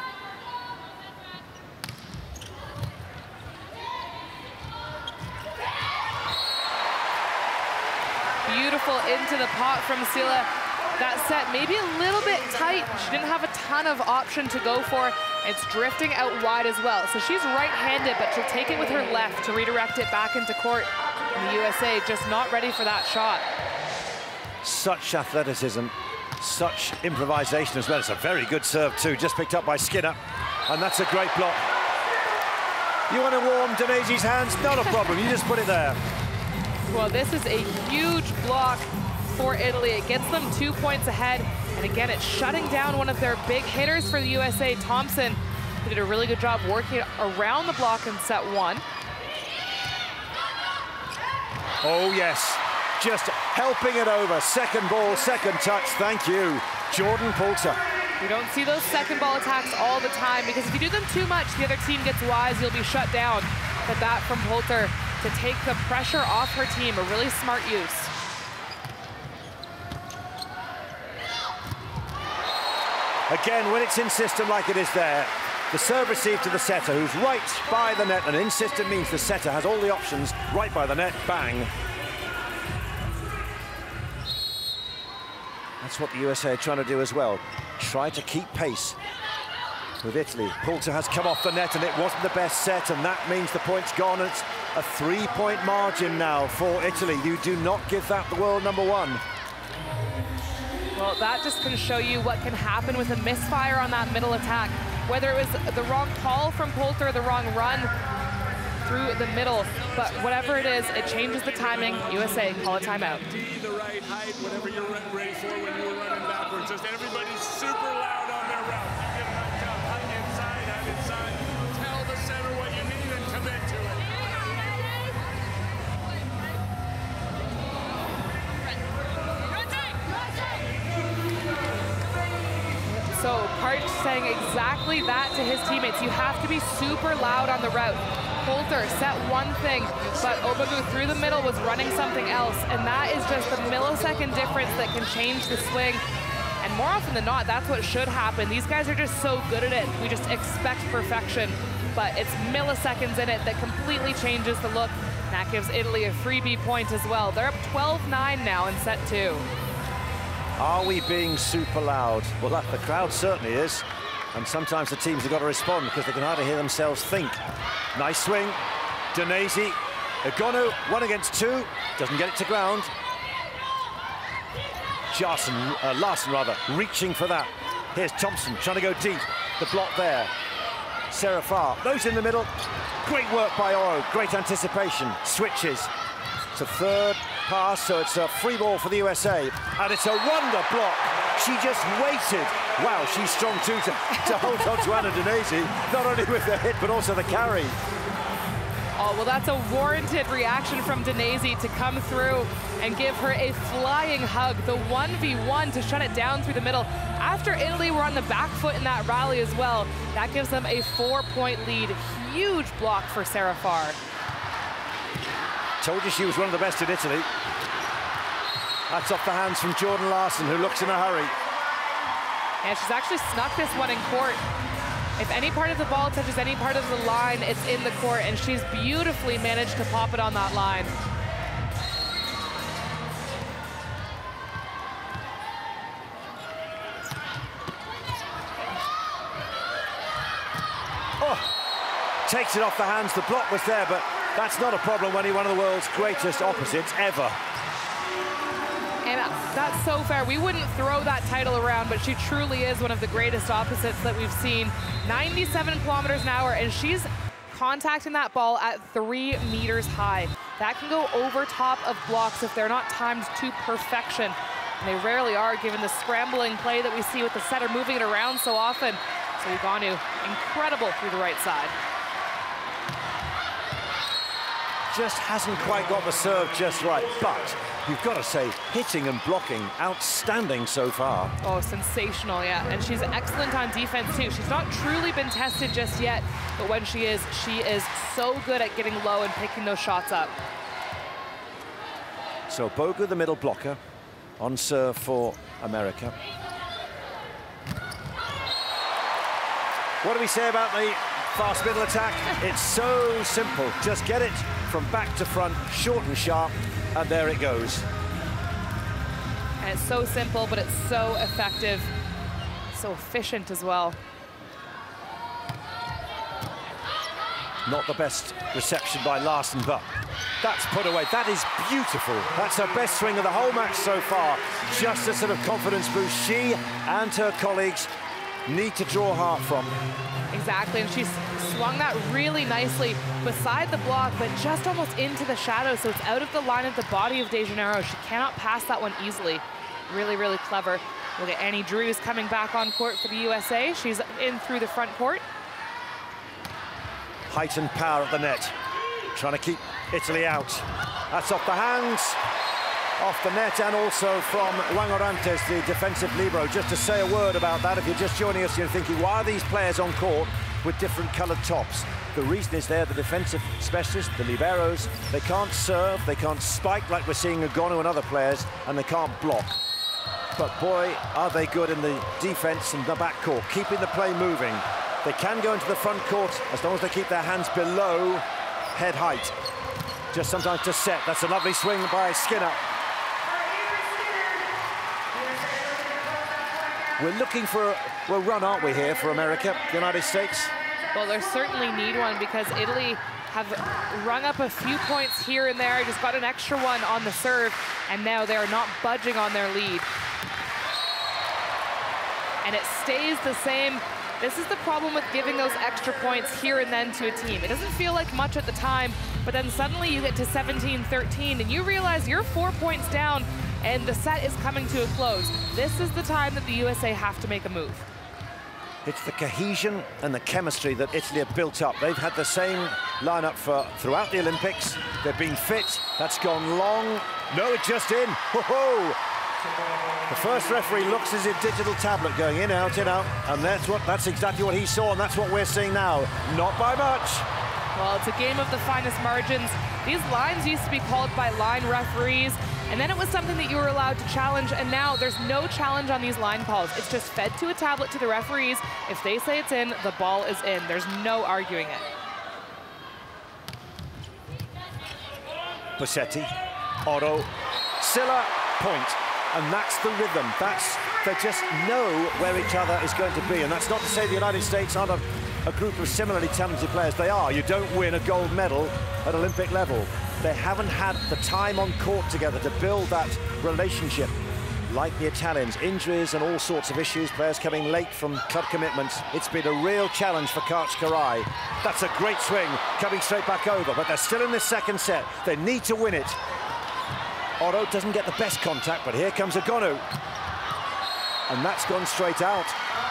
Beautiful into the pot from Silla. That set maybe a little bit tight. She didn't have a ton of option to go for. It's drifting out wide as well. So she's right-handed, but she'll take it with her left to redirect it back into court. And the USA just not ready for that shot. Such athleticism, such improvisation as well. It's a very good serve too, just picked up by Skinner. And that's a great block. You want to warm Danesi's hands? Not a problem, you just put it there. Well, this is a huge block for Italy. It gets them 2 points ahead. And again, it's shutting down one of their big hitters for the USA, Thompson, who did a really good job working around the block in set 1. Oh, yes. Just helping it over. Second ball, second touch. Thank you, Jordan Poulter. We don't see those second ball attacks all the time, because if you do them too much, the other team gets wise, you'll be shut down. But that from Poulter to take the pressure off her team, a really smart use. Again, when it's in system like it is there, the serve received to the setter, who's right by the net, and in system means the setter has all the options right by the net, bang. That's what the USA are trying to do as well. Try to keep pace with Italy. Poulter has come off the net, and it wasn't the best set, and that means the point's gone. It's a 3-point margin now for Italy. You do not give that the world number 1. Well, that just can show you what can happen with a misfire on that middle attack. Whether it was the wrong call from Poulter, the wrong run through the middle, but whatever it is, it changes the timing. USA, call a timeout. The right height, whatever you're ready for when you were running backwards. Just everybody's super loud on their route. You get knocked out, hug inside. Tell the center what you need and commit to it. So Parch saying exactly that to his teammates. You have to be super loud on the route. Poulter set one thing, but Obagu through the middle was running something else, and that is just the millisecond difference that can change the swing. And more often than not, that's what should happen. These guys are just so good at it. We just expect perfection, but it's milliseconds in it that completely changes the look. And that gives Italy a freebie point as well. They're up 12-9 now in set 2. Are we being super loud? Well, the crowd certainly is. And sometimes the teams have got to respond because they can hardly hear themselves think. Nice swing. Danesi. Egonu, 1 against 2. Doesn't get it to ground. Larson rather, reaching for that. Here's Thompson trying to go deep. The block there. Sarah Farr, those in the middle. Great work by Oro, great anticipation. Switches. It's a third pass, so it's a free ball for the USA. And it's a wonder block. She just waited. Wow, she's strong too to hold on to Anna Danesi, not only with the hit, but also the carry. Oh, well, that's a warranted reaction from Danesi to come through and give her a flying hug. The 1v1 to shut it down through the middle. After Italy were on the back foot in that rally as well, that gives them a 4-point lead. Huge block for Sarah Farr. Told you she was one of the best in Italy. That's off the hands from Jordan Larson, who looks in a hurry. And she's actually snuck this one in court. If any part of the ball touches any part of the line, it's in the court, and she's beautifully managed to pop it on that line. Oh, takes it off the hands. The block was there, but that's not a problem when you're one of the world's greatest opposites ever. And that's so fair. We wouldn't throw that title around, but she truly is one of the greatest opposites that we've seen. 97 kilometers an hour, and she's contacting that ball at 3 meters high. That can go over top of blocks if they're not timed to perfection. And they rarely are, given the scrambling play that we see with the setter moving it around so often. So Egonu, incredible through the right side. Just hasn't quite got the serve just right, but you've got to say, hitting and blocking, outstanding so far. Oh, sensational, yeah. And she's excellent on defense, too. She's not truly been tested just yet, but when she is so good at getting low and picking those shots up. So Bogu, the middle blocker, on serve for America. What do we say about the fast middle attack? It's so simple. Just get it from back to front, short and sharp, and there it goes. And it's so simple, but it's so effective, so efficient as well. Not the best reception by Larson, but that's put away. That is beautiful. That's her best swing of the whole match so far. Just a sort of confidence boost she and her colleagues need to draw heart from. Exactly, and she's swung that really nicely beside the block, but just almost into the shadow, so it's out of the line of the body of De Janeiro. She cannot pass that one easily. Really, really clever. Look at Annie Drews coming back on court for the USA. She's in through the front court. Height and power at the net, trying to keep Italy out. That's off the hands, off the net, and also from Wang Orantes, the defensive libero. Just to say a word about that, if you're just joining us, you're thinking, why are these players on court with different coloured tops? The reason is they're the defensive specialists, the liberos. They can't serve, they can't spike like we're seeing Egonu and other players, and they can't block. But boy, are they good in the defense and the back court, keeping the play moving. They can go into the front court as long as they keep their hands below head height. Just sometimes to set. That's a lovely swing by Skinner. We're looking for a run, aren't we, here for America, United States? Well, they certainly need one because Italy have rung up a few points here and there, just got an extra one on the serve, and now they are not budging on their lead. And it stays the same. This is the problem with giving those extra points here and then to a team. It doesn't feel like much at the time, but then suddenly you get to 17-13 and you realize you're 4 points down and the set is coming to a close. This is the time that the USA have to make a move. It's the cohesion and the chemistry that Italy have built up. They've had the same lineup throughout the Olympics. They've been fit. That's gone long. No, it's just in. Ho-ho! The first referee looks as a digital tablet going in, out, and that's exactly what he saw, and that's what we're seeing now. Not by much. Well, it's a game of the finest margins. These lines used to be called by line referees, and then it was something that you were allowed to challenge, and now there's no challenge on these line calls. It's just fed to a tablet to the referees. If they say it's in, the ball is in. There's no arguing it. Bossetti, Otto, Silla, point. And that's the rhythm. They just know where each other is going to be. And that's not to say the United States aren't a group of similarly talented players. They are. You don't win a gold medal at Olympic level. They haven't had the time on court together to build that relationship like the Italians. Injuries and all sorts of issues, players coming late from club commitments. It's been a real challenge for Karch-Kiraly. That's a great swing, coming straight back over, but they're still in the second set. They need to win it. Otto doesn't get the best contact, but here comes Egonu. And that's gone straight out.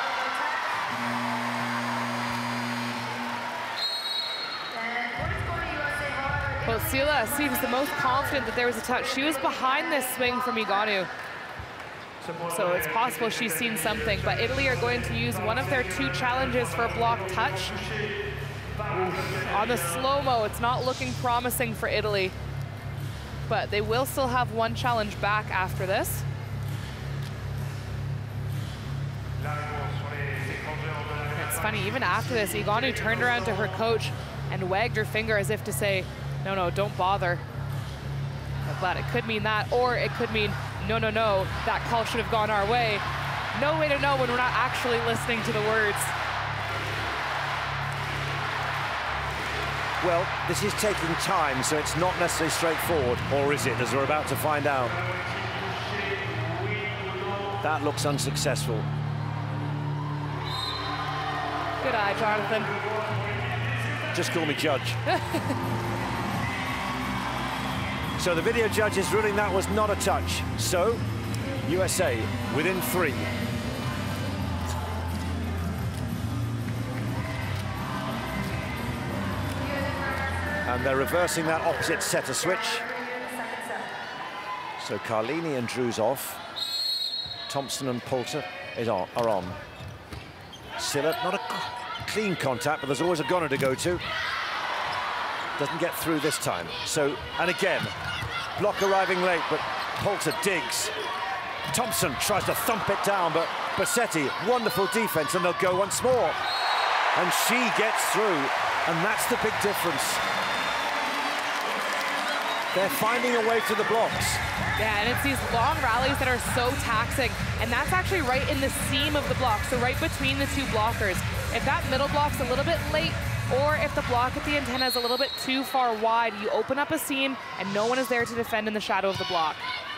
Well, Sila seems the most confident that there was a touch. She was behind this swing from Egonu. So it's possible she's seen something, but Italy are going to use one of their 2 challenges for a block touch. On the slow-mo, it's not looking promising for Italy, but they will still have 1 challenge back after this. It's funny, even after this, Egonu turned around to her coach and wagged her finger as if to say, no, no, don't bother. But it could mean that, or it could mean, no, no, no, that call should have gone our way. No way to know when we're not actually listening to the words. Well, this is taking time, so it's not necessarily straightforward, or is it, as we're about to find out? That looks unsuccessful. Good eye, Jonathan. Just call me judge. So the video judge is ruling that was not a touch. So, USA within 3. And they're reversing that opposite setter switch. So Carlini and Drew's off. Thompson and Poulter are on. Silla, not a clean contact, but there's always a Egonu to go to. Doesn't get through this time. So, and again, block arriving late, but Poulter digs. Thompson tries to thump it down, but Bossetti, wonderful defense, and they'll go once more. And she gets through, and that's the big difference. They're finding a way to the blocks. Yeah, and it's these long rallies that are so taxing, and that's actually right in the seam of the block, so right between the 2 blockers. If that middle block's a little bit late, or if the block at the antenna is a little bit too far wide, you open up a seam, and no one is there to defend in the shadow of the block.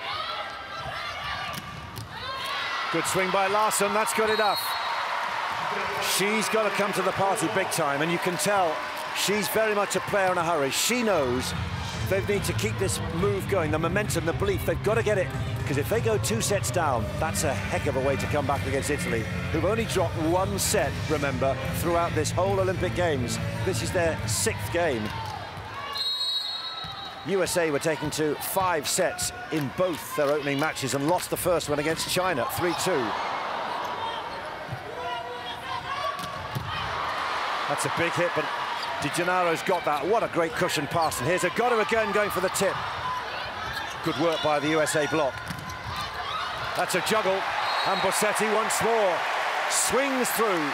Good swing by Larsson, that's good enough. She's got to come to the party big time, and you can tell she's very much a player in a hurry. She knows they need to keep this move going, the momentum, the belief, they've got to get it, because if they go 2 sets down, that's a heck of a way to come back against Italy, who've only dropped 1 set, remember, throughout this whole Olympic Games. This is their 6th game. USA were taken to 5 sets in both their opening matches and lost the first one against China, 3-2. That's a big hit, but Di Gennaro's got that. What a great cushion pass. And here's Egonu again going for the tip. Good work by the USA block. That's a juggle. And Bossetti once more swings through.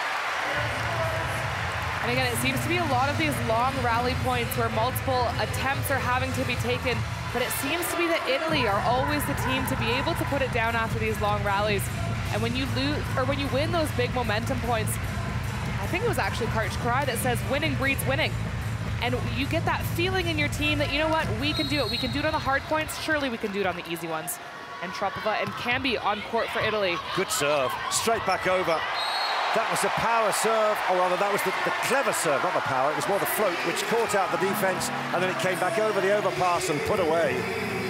And again, it seems to be a lot of these long rally points where multiple attempts are having to be taken, but it seems to be that Italy are always the team to be able to put it down after these long rallies. And when you lose, or when you win those big momentum points, I think it was actually Karch-Kiraly that says winning breeds winning. And you get that feeling in your team that, you know what, we can do it. We can do it on the hard points. Surely we can do it on the easy ones. And Tropova and Cambi on court for Italy. Good serve, straight back over. That was the power serve, or rather that was the clever serve, not the power. It was more the float, which caught out the defense, and then it came back over the overpass and put away.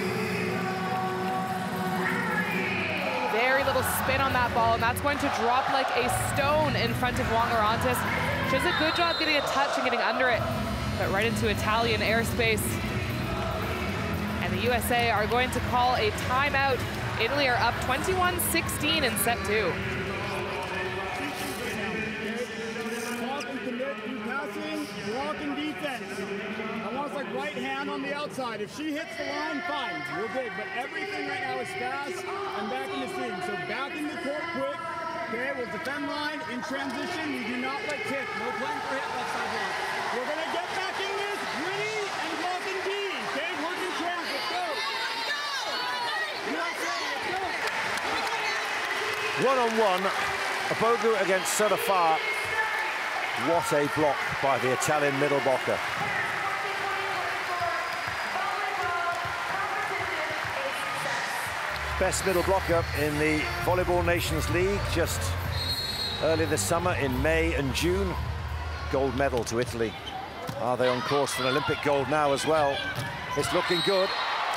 Very little spin on that ball, and that's going to drop like a stone in front of Wong Orontes. She does a good job getting a touch and getting under it, but right into Italian airspace. And the USA are going to call a timeout. Italy are up 21-16 in set 2. Block and defense. I want like right hand on the outside. If she hits the line, fine, real big. But everything right now is fast and back in the seam. So back in the court quick. Okay, we'll defend line in transition. We do not let kick. No plan for hit left side block. We're gonna get back in this. Winnie and block and D. Okay, working trans. Let's go. USA, let's go. One-on-one, Abogu against Serafar. What a block by the Italian middle blocker. Best middle blocker in the Volleyball Nations League just earlier this summer in May and June. Gold medal to Italy. Are they on course for an Olympic gold now as well? It's looking good.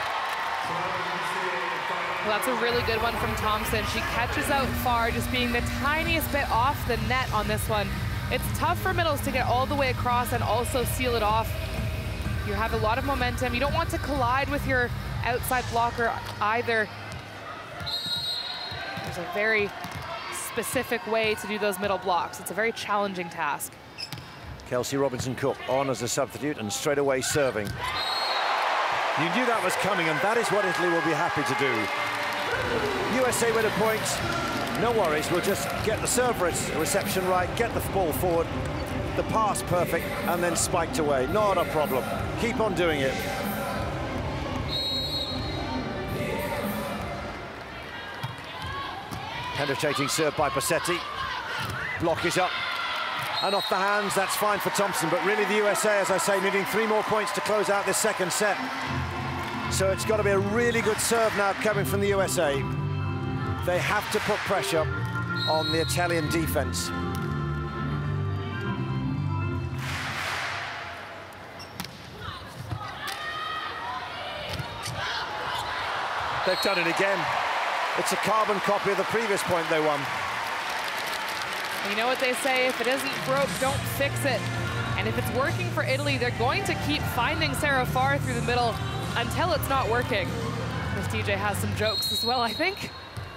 Well, that's a really good one from Thompson. She catches out far, just being the tiniest bit off the net on this one. It's tough for middles to get all the way across and also seal it off. You have a lot of momentum. You don't want to collide with your outside blocker either. There's a very specific way to do those middle blocks. It's a very challenging task. Kelsey Robinson-Cook on as a substitute and straight away serving. You knew that was coming, and that is what Italy will be happy to do. USA with a point. No worries, we'll just get the serve reception right, get the ball forward, the pass perfect, and then spiked away. Not a problem. Keep on doing it. Penetrating serve by Bassetti. Block is up. And off the hands, that's fine for Thompson. But really the USA, as I say, needing 3 more points to close out this second set. So it's got to be a really good serve now coming from the USA. They have to put pressure on the Italian defense. They've done it again. It's a carbon copy of the previous point they won. You know what they say, if it isn't broke, don't fix it. And if it's working for Italy, they're going to keep finding Serafar through the middle until it's not working. This DJ has some jokes as well, I think.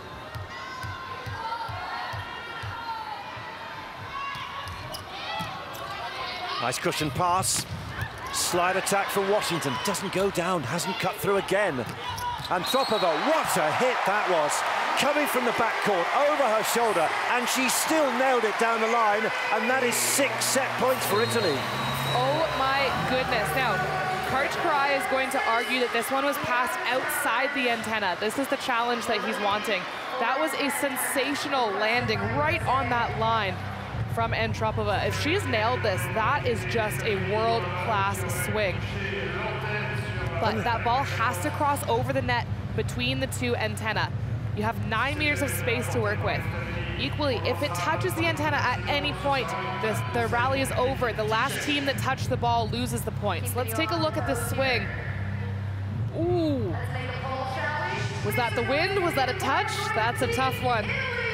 Nice cushion pass. Slide attack from Washington. Doesn't go down, hasn't cut through again. Antropova, what a hit that was. Coming from the backcourt, over her shoulder, and she still nailed it down the line, and that is 6 set points for Italy. Oh my goodness. Now, Karch Kiraly is going to argue that this one was passed outside the antenna. This is the challenge that he's wanting. That was a sensational landing right on that line from Antropova. If she's nailed this, that is just a world-class swing. But that ball has to cross over the net between the 2 antenna. You have 9 meters of space to work with. Equally, if it touches the antenna at any point, the rally is over. The last team that touched the ball loses the points. Let's take a look at this swing. Ooh. Was that the wind? Was that a touch? That's a tough one.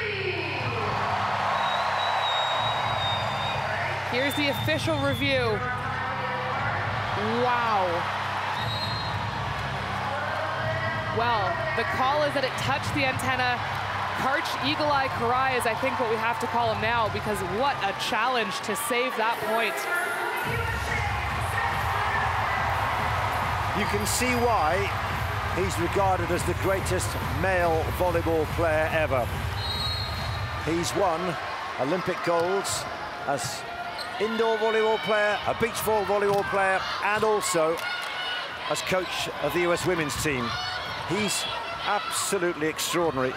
Here's the official review. Wow. Well, the call is that it touched the antenna. Karch Eagle Eye Kiraly is, I think, what we have to call him now, because what a challenge to save that point. You can see why he's regarded as the greatest male volleyball player ever. He's won Olympic golds as indoor volleyball player, a beach volleyball player, and also as coach of the US women's team. He's absolutely extraordinary.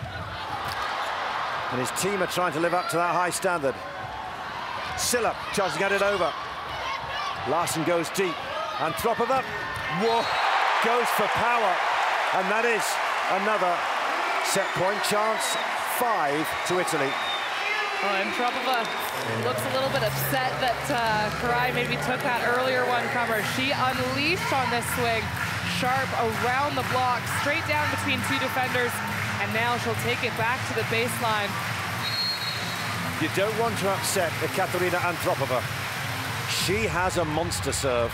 And his team are trying to live up to that high standard. Silla tries to get it over. Larson goes deep. Antropova, whoa, goes for power. And that is another set point chance. 5 to Italy. Well, Antropova looks a little bit upset that Kiraly maybe took that earlier one from her. She unleashed on this swing. Sharp around the block, straight down between 2 defenders, and now she'll take it back to the baseline. You don't want to upset Ekaterina Antropova. She has a monster serve.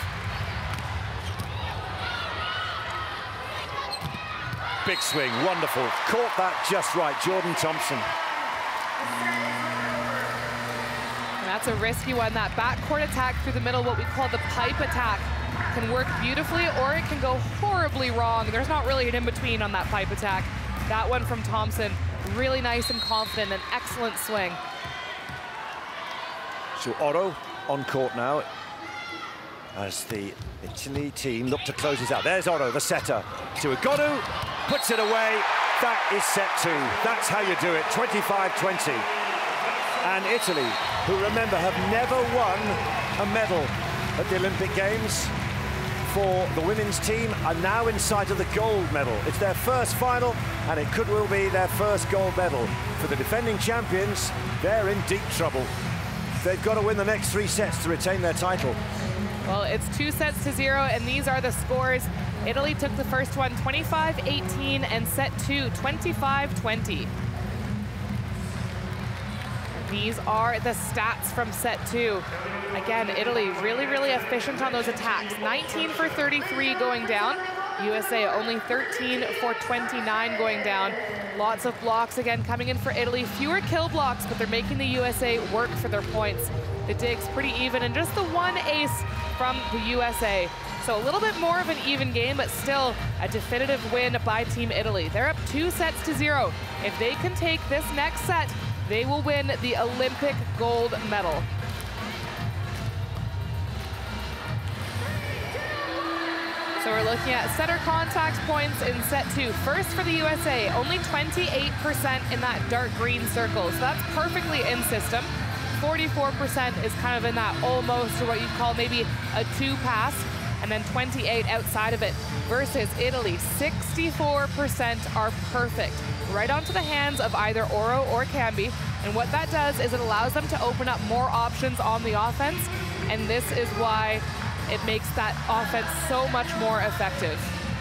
Big swing, wonderful. Caught that just right, Jordan Thompson. And that's a risky one. That backcourt attack through the middle, what we call the pipe attack, can work beautifully or it can go horribly wrong. There's not really an in-between on that pipe attack. That one from Thompson, really nice and confident, an excellent swing. So Oro on court now as the Italy team look to close this out. There's Oro, the setter, to Agodu, puts it away. That is set 2. That's how you do it, 25-20. And Italy, who remember have never won a medal at the Olympic Games for the women's team, are now in sight of the gold medal. It's their first final, and it could well be their first gold medal. For the defending champions, they're in deep trouble. They've got to win the next 3 sets to retain their title. Well, it's 2-0, and these are the scores. Italy took the first one 25-18, and set 2 25-20. These are the stats from set 2. Again, Italy really, really efficient on those attacks. 19 for 33 going down. USA only 13 for 29 going down. Lots of blocks again coming in for Italy. Fewer kill blocks, but they're making the USA work for their points. The digs pretty even, and just the 1 ace from the USA. So a little bit more of an even game, but still a definitive win by Team Italy. They're up 2-0. If they can take this next set, they will win the Olympic gold medal. So we're looking at setter contact points in set 2. First for the USA, only 28% in that dark green circle. So that's perfectly in system. 44% is kind of in that almost, or what you'd call maybe a 2 pass, and then 28 outside of it. Versus Italy, 64% are perfect. Right onto the hands of either Oro or Cambi. And what that does is it allows them to open up more options on the offense. And this is why it makes that offense so much more effective.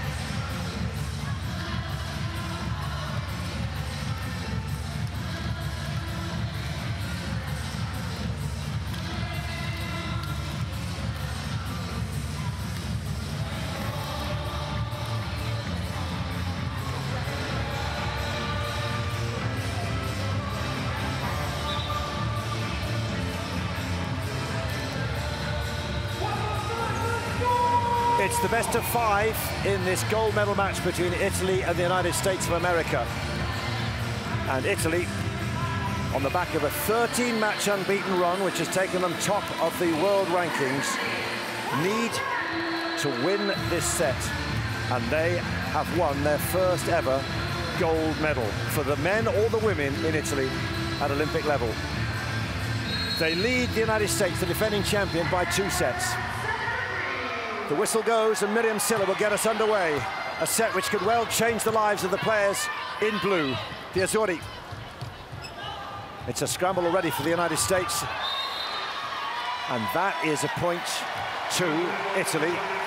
It's the best of 5 in this gold medal match between Italy and the United States of America. And Italy, on the back of a 13-match unbeaten run, which has taken them top of the world rankings, need to win this set. And they have won their first ever gold medal for the men or the women in Italy at Olympic level. They lead the United States, the defending champion, by 2 sets. The whistle goes and Miriam Silla will get us underway. A set which could well change the lives of the players in blue, the Azzurri. It's a scramble already for the United States. And that is a point to Italy.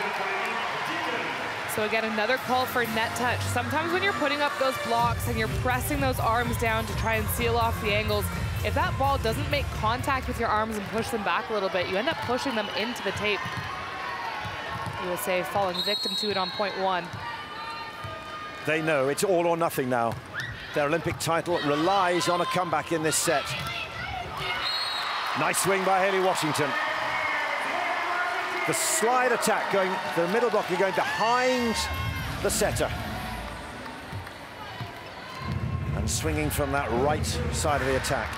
So again, another call for net touch. Sometimes when you're putting up those blocks and you're pressing those arms down to try and seal off the angles, if that ball doesn't make contact with your arms and push them back a little bit, you end up pushing them into the tape. USA falling victim to it on point 1. They know it's all or nothing now. Their Olympic title relies on a comeback in this set. Nice swing by Hayley Washington. The slide attack going, the middle blocker going behind the setter. And swinging from that right side of the attack.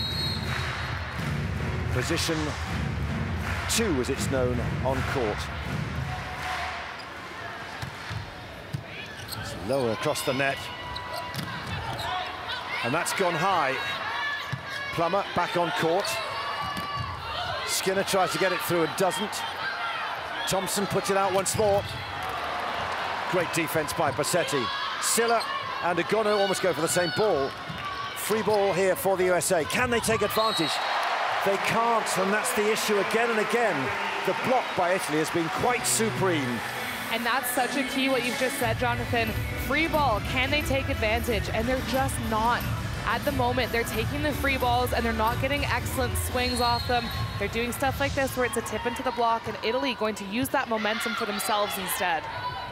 Position 2, as it's known on court. Lower across the net. And that's gone high. Plummer back on court. Skinner tries to get it through and doesn't. Thompson puts it out once more. Great defense by Bassetti. Silla and Agono almost go for the same ball. Free ball here for the USA. Can they take advantage? They can't, and that's the issue again and again. The block by Italy has been quite supreme. And that's such a key, what you've just said, Jonathan. Free ball, can they take advantage? And they're just not. At the moment, they're taking the free balls and they're not getting excellent swings off them. They're doing stuff like this where it's a tip into the block, and Italy going to use that momentum for themselves instead.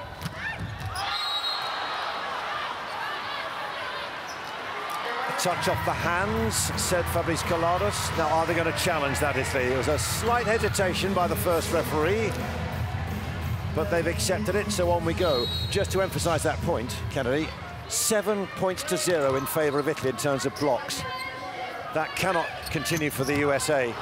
A touch off the hands, said Fabrice Colados. Now, are they going to challenge that, Italy? It was a slight hesitation by the first referee, but they've accepted it, so on we go. Just to emphasize that point, Kennedy, 7 points to 0 in favor of Italy in terms of blocks. That cannot continue for the USA.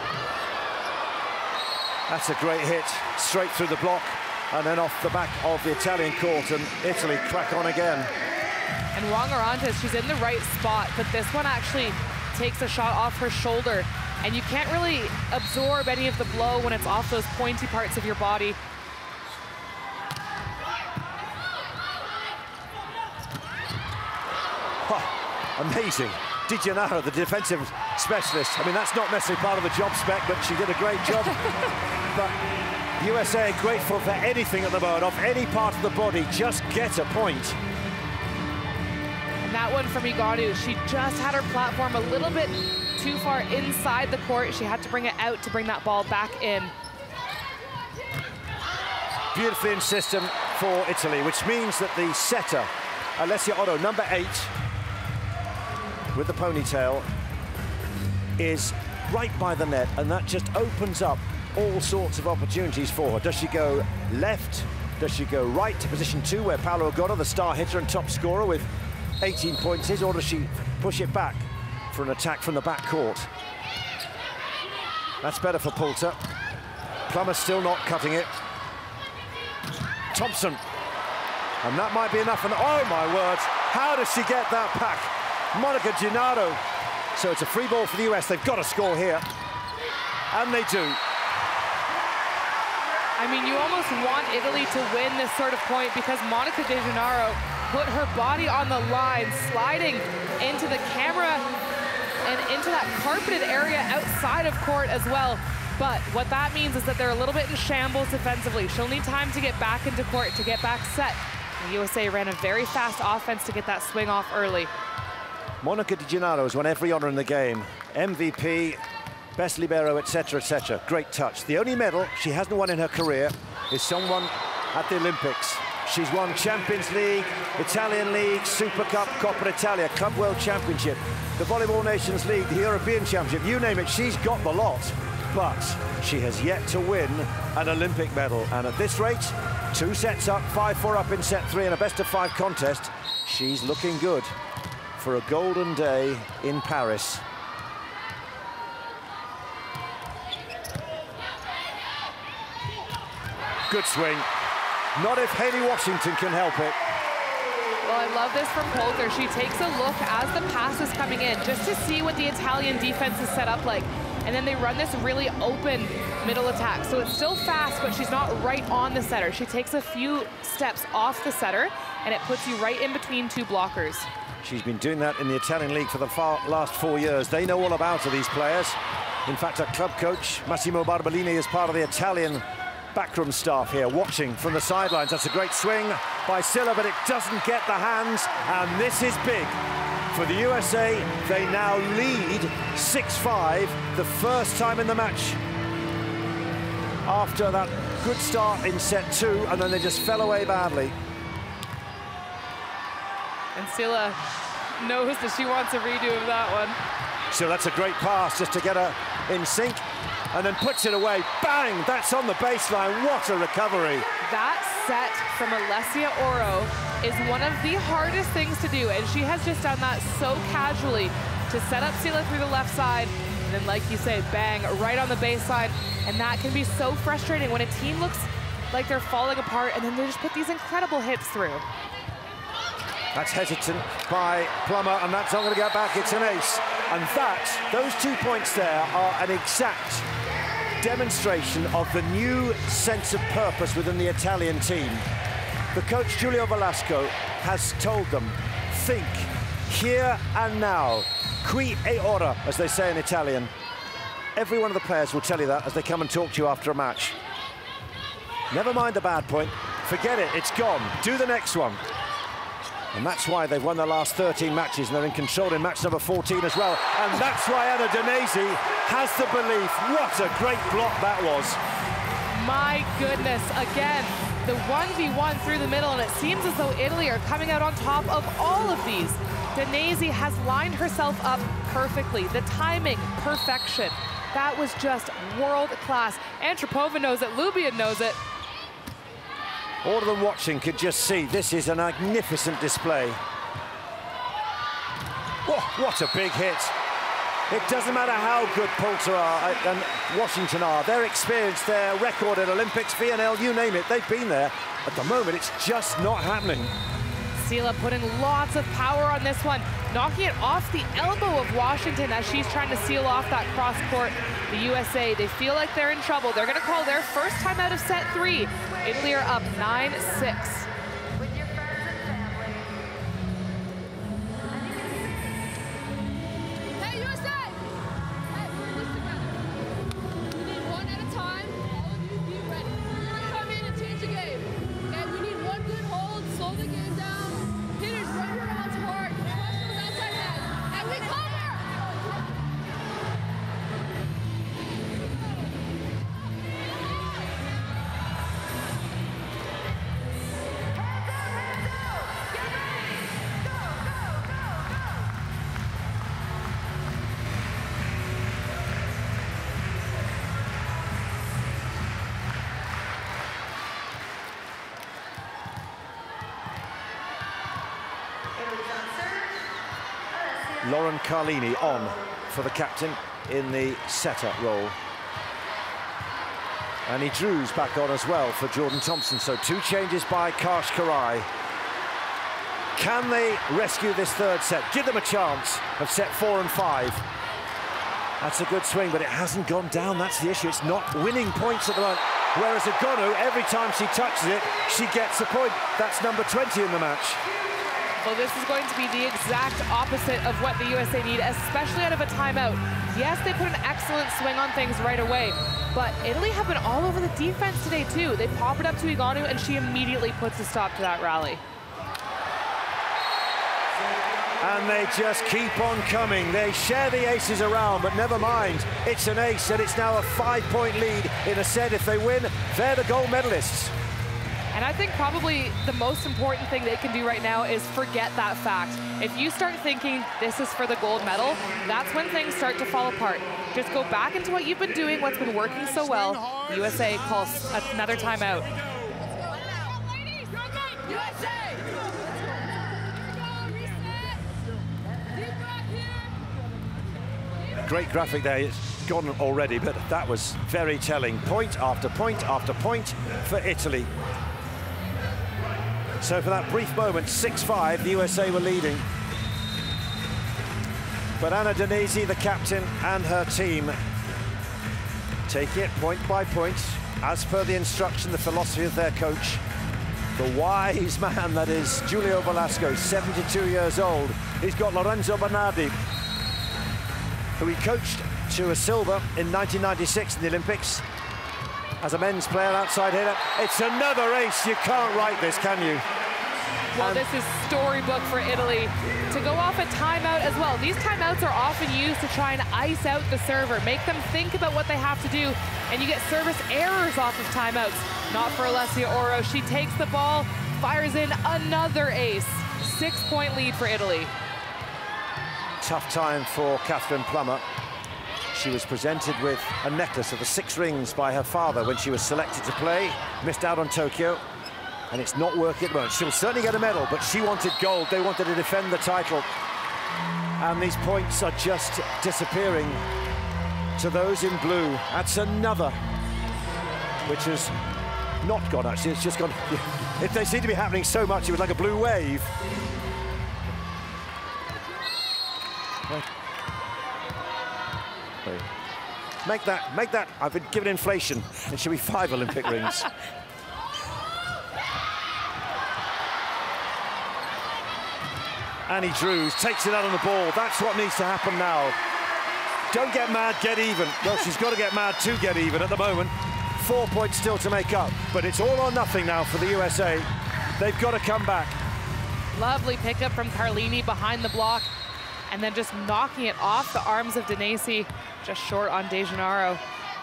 That's a great hit, straight through the block, and then off the back of the Italian court, and Italy crack on again. And Wong Orantes, she's in the right spot, but this one actually takes a shot off her shoulder. And you can't really absorb any of the blow when it's off those pointy parts of your body. Oh, amazing. Di Gennaro, the defensive specialist. I mean, that's not necessarily part of the job spec, but she did a great job. But USA are grateful for anything at the moment, off any part of the body, just get a point. And that one from Ngannou, she just had her platform a little bit too far inside the court. She had to bring it out to bring that ball back in. Beautifully in system for Italy, which means that the setter, Alessia Otto, number 8, with the ponytail, is right by the net, and that just opens up all sorts of opportunities for her. Does she go left? Does she go right to position 2, where Paola Egorra, the star hitter and top scorer with 18 points is, or does she push it back for an attack from the back court? That's better for Poulter. Plummer still not cutting it. Thompson, and that might be enough, and oh my word, how does she get that back? Monica Gennaro. So it's a free ball for the US. They've got to score here, and they do. I mean, you almost want Italy to win this sort of point because Monica De Gennaro put her body on the line, sliding into the camera and into that carpeted area outside of court as well. But what that means is that they're a little bit in shambles defensively. She'll need time to get back into court, to get back set. The USA ran a very fast offense to get that swing off early. Monica Di Gennaro has won every honor in the game. MVP, best libero, etc., etc. Great touch. The only medal she hasn't won in her career is someone at the Olympics. She's won Champions League, Italian League, Super Cup, Coppa Italia, Club World Championship, the Volleyball Nations League, the European Championship, you name it, she's got the lot. But she has yet to win an Olympic medal. And at this rate, 2 sets up, 5-4 up in set 3 in a best-of-5 contest. She's looking good for a golden day in Paris. Good swing. Not if Hayley Washington can help it. Well, I love this from Poulter. She takes a look as the pass is coming in just to see what the Italian defense is set up like. And then they run this really open middle attack. So it's still fast, but she's not right on the setter. She takes a few steps off the setter, and it puts you right in between 2 blockers. She's been doing that in the Italian league for the last 4 years. They know all about her, these players. In fact, her club coach, Massimo Barbolini, is part of the Italian backroom staff here, watching from the sidelines. That's a great swing by Silla, but it doesn't get the hands, and this is big. For the USA, they now lead 6-5, the first time in the match. After that good start in set 2, and then they just fell away badly. And Silla knows that she wants a redo of that one. So that's a great pass just to get her in sync, and then puts it away. Bang! That's on the baseline. What a recovery. That set from Alessia Oro is one of the hardest things to do, and she has just done that so casually to set up Silla through the left side, and then, like you say, bang, right on the baseline. And that can be so frustrating when a team looks like they're falling apart, and then they just put these incredible hits through. That's hesitant by Plummer, and that's not going to get back. It's an ace. And those 2 points there are an exact demonstration of the new sense of purpose within the Italian team. The coach, Giulio Velasco, has told them, think here and now. Qui e ora, as they say in Italian. Every one of the players will tell you that as they come and talk to you after a match. Never mind the bad point. Forget it, it's gone. Do the next one. And that's why they've won their last 13 matches, and they're in control in match number 14 as well. And that's why Anna Danesi has the belief. What a great block that was. My goodness, again, the 1v1 through the middle, and it seems as though Italy are coming out on top of all of these. Danesi has lined herself up perfectly. The timing, perfection. That was just world class. Antropova knows it, Lubian knows it. All of them watching could just see this is a magnificent display. Oh, what a big hit. It doesn't matter how good Poulter are and Washington are. Their experience, their record at Olympics, VNL, you name it, they've been there. At the moment, it's just not happening. Sela putting lots of power on this one, knocking it off the elbow of Washington as she's trying to seal off that cross court. The USA, they feel like they're in trouble. They're gonna call their first time out of set 3. Italy are up 9-6. With your friends and family. Hey, USA! Hey, we're in this together. We need one at a time. All of you be ready. We're gonna come in and change the game. Okay, we need one good hold, slow the game down. Hitters run your rounds hard, crush those outside heads, and we cover! Lauren Carlini on for the captain in the setter role. And he Drews back on as well for Jordan Thompson. So 2 changes by Karsh Karai. Can they rescue this third set? Give them a chance of set 4 and 5. That's a good swing, but it hasn't gone down. That's the issue. It's not winning points at the moment. Whereas Egonu, every time she touches it, she gets a point. That's number 20 in the match. Well, this is going to be the exact opposite of what the USA need, especially out of a timeout. Yes, they put an excellent swing on things right away, but Italy have been all over the defense today, too. They pop it up to Egonu, and she immediately puts a stop to that rally. And they just keep on coming. They share the aces around, but never mind. It's an ace, and it's now a 5-point lead in a set. If they win, they're the gold medalists. And I think probably the most important thing they can do right now is forget that fact. If you start thinking this is for the gold medal, that's when things start to fall apart. Just go back into what you've been doing, what's been working so well. The USA calls another timeout. Great graphic there. It's gone already, but that was very telling. Point after point after point for Italy. So for that brief moment, 6-5, the USA were leading. But Anna Danesi, the captain, and her team take it point by point, as per the instruction, the philosophy of their coach. The wise man that is Julio Velasco, 72 years old. He's got Lorenzo Bernardi, who he coached to a silver in 1996 in the Olympics as a men's player, outside hitter. It's another ace. You can't write this, can you? Well, this is storybook for Italy. To go off a timeout as well. These timeouts are often used to try and ice out the server, make them think about what they have to do, and you get service errors off of timeouts. Not for Alessia Oro. She takes the ball, fires in another ace. 6-point lead for Italy. Tough time for Catherine Plummer. She was presented with a necklace of the 6 rings by her father when she was selected to play. Missed out on Tokyo, and it's not working at the moment. She'll certainly get a medal, but she wanted gold. They wanted to defend the title. And these points are just disappearing to those in blue. That's another, which has not gone, actually. It's just gone. If they seem to be happening so much, it was like a blue wave. Make that, I've been given inflation. It should be 5 Olympic rings. Annie Drews takes it out on the ball. That's what needs to happen now. Don't get mad, get even. Well, she's got to get mad to get even at the moment. 4 points still to make up, but it's all or nothing now for the USA. They've got to come back. Lovely pickup from Carlini behind the block, and then just knocking it off the arms of Danesi, just short on De Gennaro.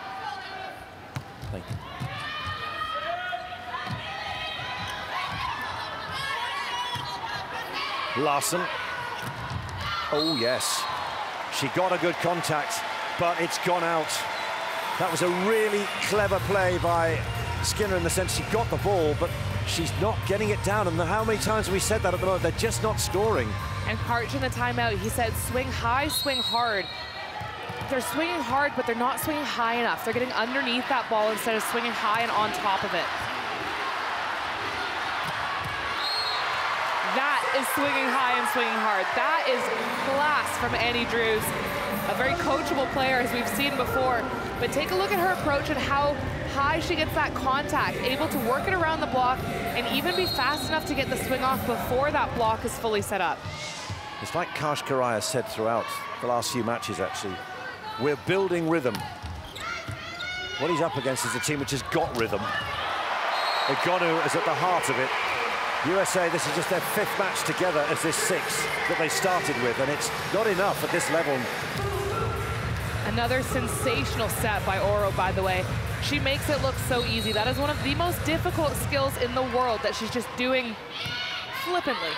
Larson. Oh, yes. She got a good contact, but it's gone out. That was a really clever play by Skinner in the sense she got the ball, but she's not getting it down. And how many times have we said that at the moment? They're just not scoring. And Karch in the timeout, he said, swing high, swing hard. They're swinging hard, but they're not swinging high enough. They're getting underneath that ball instead of swinging high and on top of it. That is swinging high and swinging hard. That is class from Annie Drews. A very coachable player, as we've seen before. But take a look at her approach and how high she gets that contact, able to work it around the block and even be fast enough to get the swing off before that block is fully set up. It's like Karsh Kiraly said throughout the last few matches, actually. We're building rhythm. What he's up against is a team which has got rhythm. Egonu is at the heart of it. USA, this is just their 5th match together as this 6th that they started with, and it's not enough at this level. Another sensational set by Oro, by the way. She makes it look so easy. That is one of the most difficult skills in the world that she's just doing flippantly.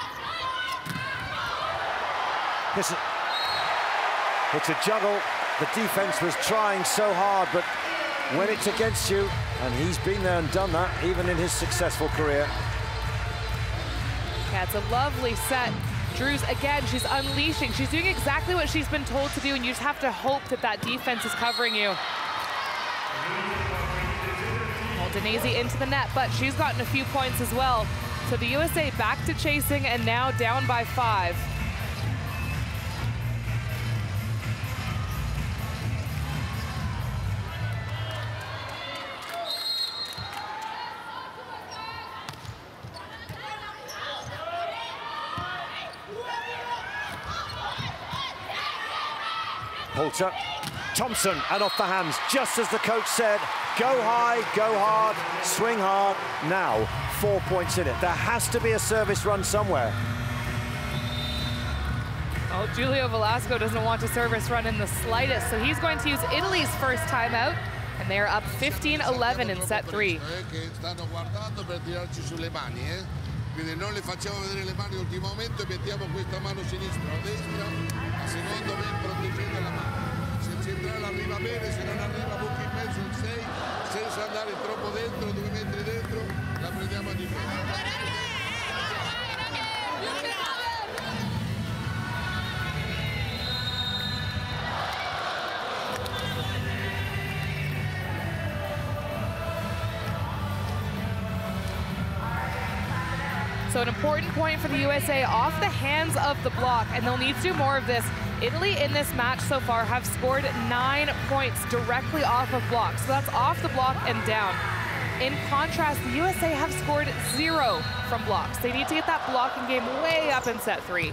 It's a juggle. The defense was trying so hard, but when it's against you, and he's been there and done that, even in his successful career. Yeah, it's a lovely set. Drews, again, she's unleashing. She's doing exactly what she's been told to do, and you just have to hope that that defense is covering you. Well, Danesi into the net, but she's gotten a few points as well. So the USA back to chasing and now down by 5. Poulter, Thompson, and off the hands, just as the coach said. Go high, go hard, swing hard. Now, 4 points in it. There has to be a service run somewhere. Oh, Julio Velasco doesn't want a service run in the slightest, so he's going to use Italy's first timeout, and they are up 15-11 in set 3. Quindi non le facciamo vedere le mani all'ultimo momento e mettiamo questa mano sinistra o destra, secondo me proteggendo la mano. Se il centrale arriva bene, se non arriva buchi in mezzo il 6, senza andare troppo dentro, 2 metri dentro, la prendiamo a difesa. So an important point for the USA off the hands of the block, and they'll need to do more of this. Italy in this match so far have scored 9 points directly off of blocks. So that's off the block and down. In contrast, the USA have scored 0 from blocks. They need to get that blocking game way up in set 3.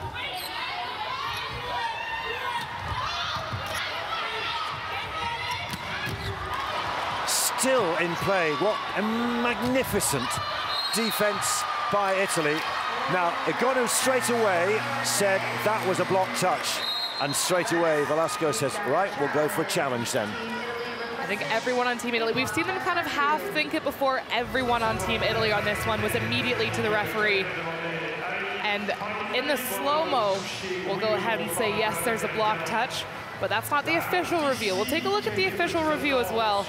Still in play. What a magnificent defense by Italy. Now, Egonu straight away said that was a block touch. And straight away, Velasco says, right, we'll go for a challenge then. I think everyone on Team Italy, we've seen them kind of half think it before. Everyone on Team Italy on this one was immediately to the referee. And in the slow-mo, we'll go ahead and say, yes, there's a block touch, but that's not the official review. We'll take a look at the official review as well.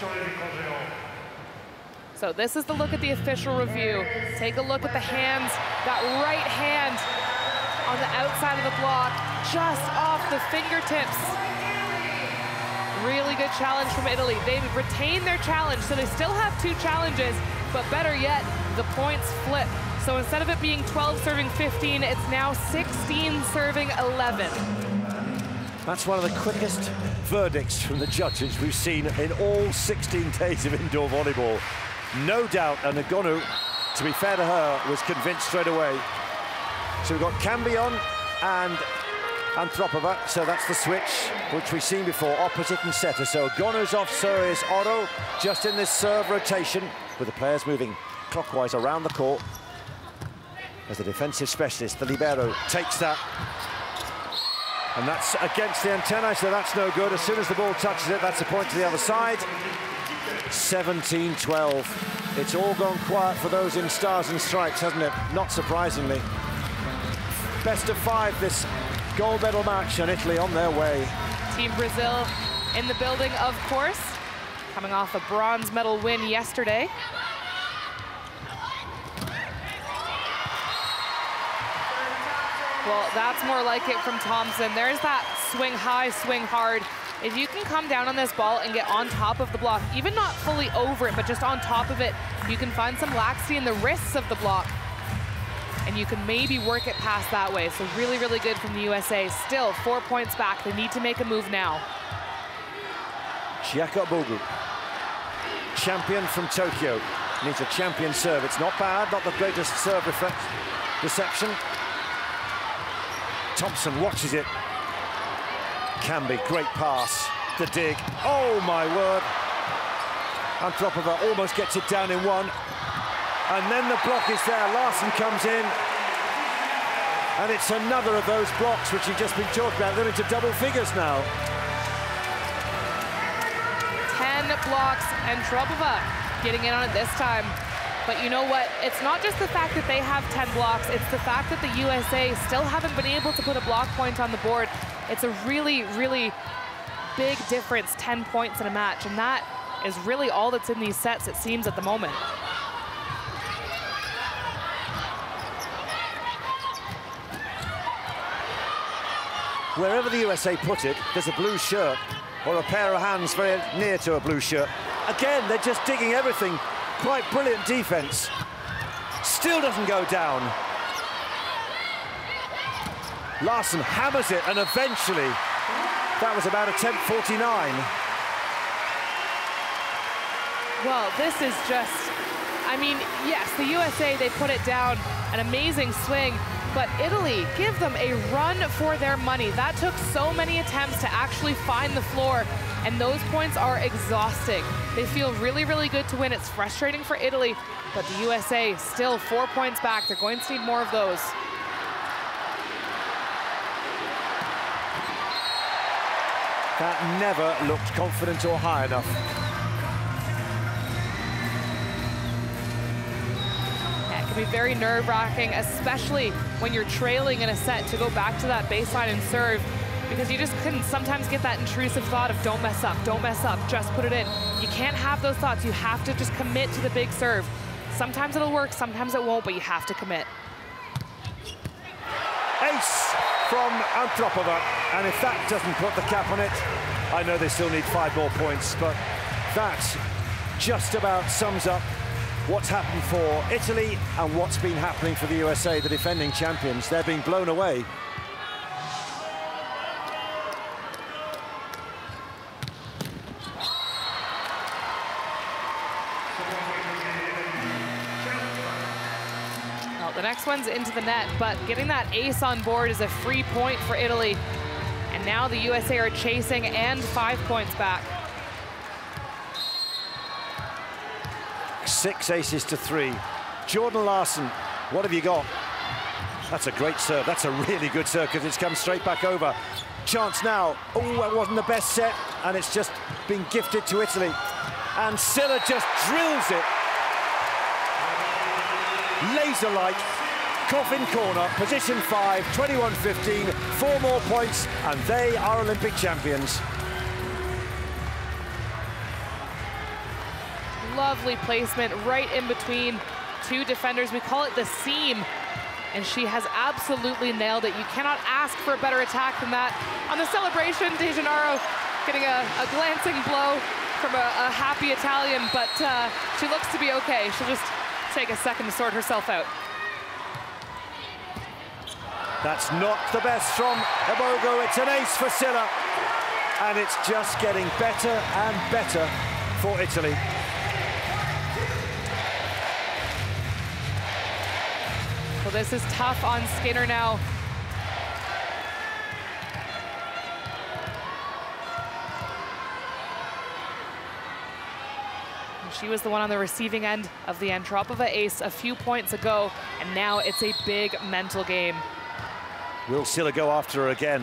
So this is the look at the official review. Take a look at the hands, that right hand on the outside of the block, just off the fingertips. Really good challenge from Italy. They've retained their challenge, so they still have 2 challenges, but better yet, the points flip. So instead of it being 12 serving 15, it's now 16 serving 11. That's one of the quickest verdicts from the judges we've seen in all 16 days of indoor volleyball. No doubt, and Egonu, to be fair to her, was convinced straight away. So we've got Cambion and Antropova, so that's the switch, which we've seen before, opposite and setter. So Egonu's off, so is Oro, just in this serve rotation, with the players moving clockwise around the court. As the defensive specialist, the libero, takes that. And that's against the antennae, so that's no good. As soon as the ball touches it, that's a point to the other side. 17-12. It's all gone quiet for those in Stars and Stripes, hasn't it? Not surprisingly. Best of 5 this gold medal match, and Italy on their way. Team Brazil in the building, of course, coming off a bronze medal win yesterday. Well, that's more like it from Thompson. There's that swing high, swing hard. If you can come down on this ball and get on top of the block, even not fully over it, but just on top of it, you can find some laxity in the wrists of the block. and you can maybe work it past that way. So really, really good from the USA. Still 4 points back. They need to make a move now. Chiaka Bogu, champion from Tokyo, needs a champion serve. It's not bad, not the greatest serve reception. Thompson watches it. Camby, great pass. The dig. Oh my word. Antropova almost gets it down in one. And then the block is there. Larsson comes in. And it's another of those blocks which you've just been talking about. They're into double figures now. 10 blocks, and Antropova getting in on it this time. But you know what? It's not just the fact that they have 10 blocks, it's the fact that the USA still haven't been able to put a block point on the board. It's a really, really big difference, 10 points in a match, and that is really all that's in these sets, it seems, at the moment. Wherever the USA put it, there's a blue shirt or a pair of hands very near to a blue shirt. Again, they're just digging everything. Quite brilliant defense. Still doesn't go down. Larsson hammers it, and eventually, that was about attempt 49. Well, this is just, I mean, yes, the USA, they put it down, an amazing swing, but Italy, give them a run for their money. That took so many attempts to actually find the floor, and those points are exhausting. They feel really, really good to win. It's frustrating for Italy, but the USA still 4 points back. They're going to need more of those. That never looked confident or high enough. Yeah, it can be very nerve-wracking, especially when you're trailing in a set, to go back to that baseline and serve, because you just couldn't sometimes get that intrusive thought of don't mess up, just put it in. You can't have those thoughts. You have to just commit to the big serve. Sometimes it'll work, sometimes it won't, but you have to commit. Ace from Antropova, and if that doesn't put the cap on it, I know they still need 5 more points, but that just about sums up what's happened for Italy and what's been happening for the USA, the defending champions. They're being blown away. The next one's into the net, but getting that ace on board is a free point for Italy. And now the USA are chasing and 5 points back. 6 aces to 3. Jordan Larsson, what have you got? That's a great serve. That's a really good serve because it's come straight back over. Chance now. Oh, it wasn't the best set, and it's just been gifted to Italy. And Silla just drills it. Laser-like, coffin corner, position 5, 21-15, 4 more points, and they are Olympic champions. Lovely placement right in between 2 defenders. We call it the seam, and she has absolutely nailed it. You cannot ask for a better attack than that. On the celebration, De Gennaro getting a glancing blow from a happy Italian, but she looks to be okay. She'll just take a second to sort herself out. That's not the best from Ebogo. It's an ace for Silla, and it's just getting better and better for Italy. Well, this is tough on Skinner now. She was the one on the receiving end of the Antropova ace a few points ago, and now it's a big mental game. Will Silla go after her again?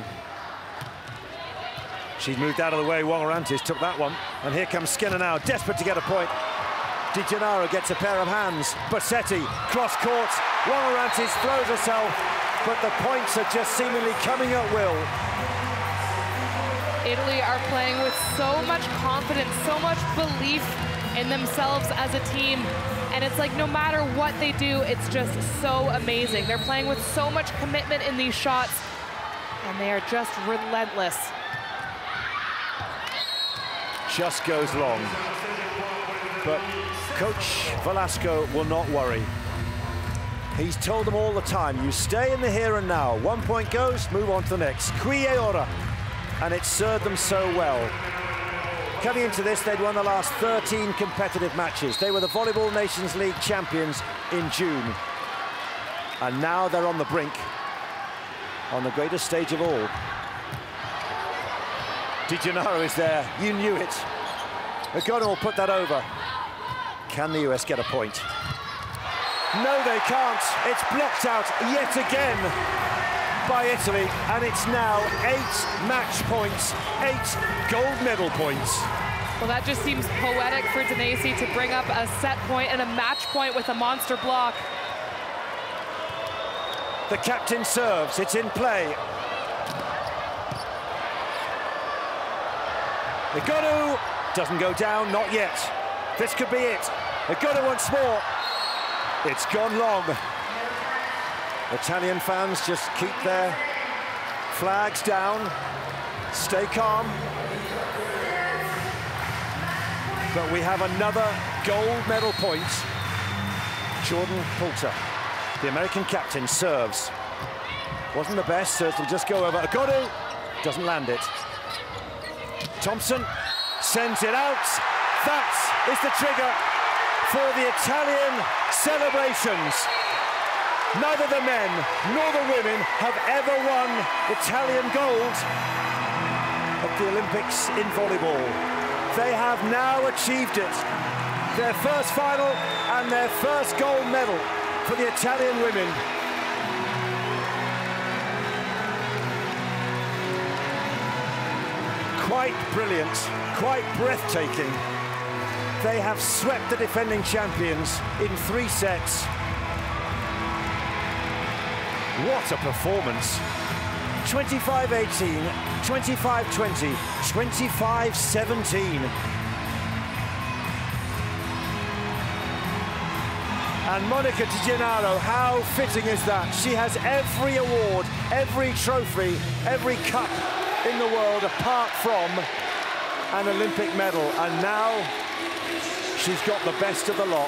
She's moved out of the way. Wong Orantes took that one, and here comes Skinner now, desperate to get a point. De Gennaro gets a pair of hands. Bossetti, cross court. Wong Orantes throws herself, but the points are just seemingly coming at will. Italy are playing with so much confidence, so much belief in themselves as a team, and it's like no matter what they do, it's just so amazing. They're playing with so much commitment in these shots, and they are just relentless. Just goes long, but Coach Velasco will not worry. He's told them all the time, you stay in the here and now. 1 point goes, move on to the next. Qui e ora. And it served them so well. Coming into this, they'd won the last 13 competitive matches. They were the Volleyball Nations League champions in June. And now they're on the brink, on the greatest stage of all. Di Gennaro is there, you knew it. Ogono will put that over. Can the US get a point? No, they can't. It's blocked out yet again by Italy, and it's now 8 match points, 8 gold medal points. Well, that just seems poetic for Denese to bring up a set point and a match point with a monster block. The captain serves, it's in play. Ogono doesn't go down, not yet. This could be it. Ogono once more. It's gone long. Italian fans just keep their flags down, stay calm. But we have another gold medal point. Jordan Poulter, the American captain, serves. Wasn't the best, so it'll just go over. Ogono doesn't land it. Thompson sends it out. That is the trigger for the Italian celebrations. Neither the men nor the women have ever won Italian gold at the Olympics in volleyball. They have now achieved it. Their first final and their first gold medal for the Italian women. Quite brilliant, quite breathtaking. They have swept the defending champions in 3 sets. What a performance. 25-18, 25-20, 25-17. And Monica Di Gennaro, how fitting is that? She has every award, every trophy, every cup in the world apart from an Olympic medal. And now she's got the best of the lot.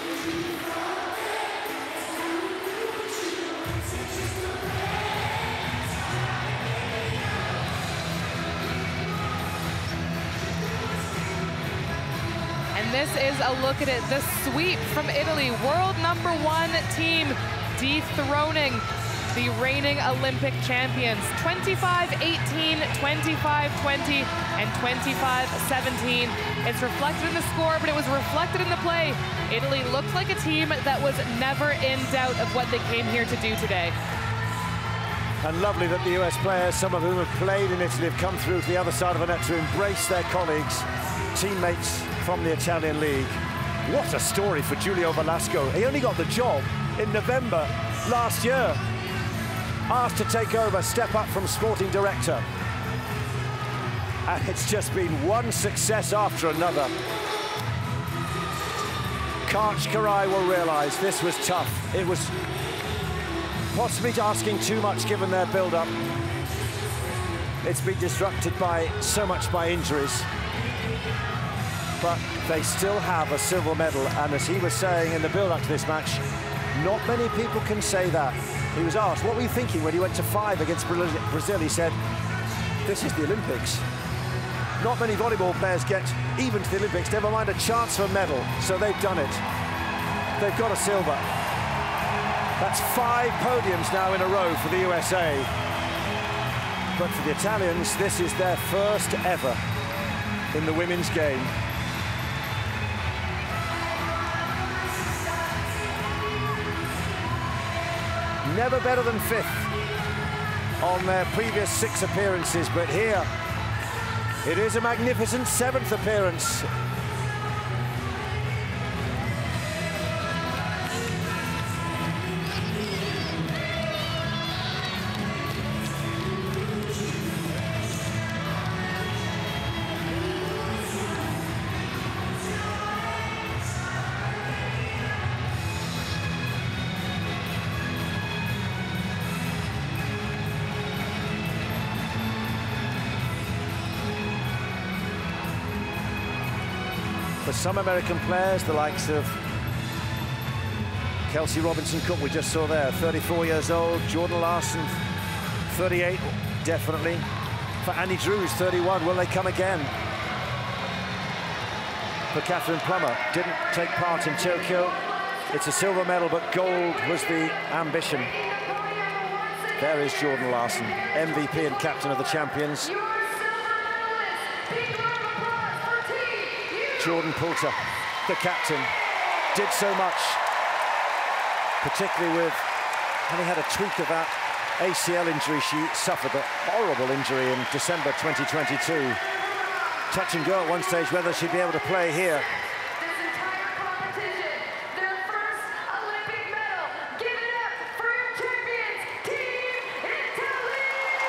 And this is a look at it, the sweep from Italy, world #1 team dethroning the reigning Olympic champions. 25-18, 25-20, and 25-17. It's reflected in the score, but it was reflected in the play. Italy looked like a team that was never in doubt of what they came here to do today. And lovely that the US players, some of whom have played in Italy, have come through to the other side of the net to embrace their colleagues, teammates from the Italian league. What a story for Giulio Velasco. He only got the job in November last year. Asked to take over, step up from sporting director. And it's just been one success after another. Karch Kiraly will realise this was tough. It was possibly asking too much given their build-up. It's been disrupted by so much by injuries. But they still have a silver medal, and as he was saying in the build-up to this match, not many people can say that. He was asked, what were you thinking when you went to 5 against Brazil? He said, this is the Olympics. Not many volleyball players get even to the Olympics, never mind a chance for a medal, so they've done it. They've got a silver. That's 5 podiums now in a row for the USA. But for the Italians, this is their first ever in the women's game. Never better than 5th on their previous 6 appearances, but here it is a magnificent 7th appearance. For some American players, the likes of Kelsey Robinson-Cook, we just saw there, 34 years old. Jordan Larson, 38, definitely. For Annie Drews, 31, will they come again? For Catherine Plummer, didn't take part in Tokyo. It's a silver medal, but gold was the ambition. There is Jordan Larson, MVP and captain of the champions. Jordan Poulter, the captain, did so much, particularly with having had a tweak of that ACL injury. She suffered a horrible injury in December 2022. Touch and go at one stage whether she'd be able to play here. This entire competition, their first Olympic medal. Give it up for your champions, Team Italy!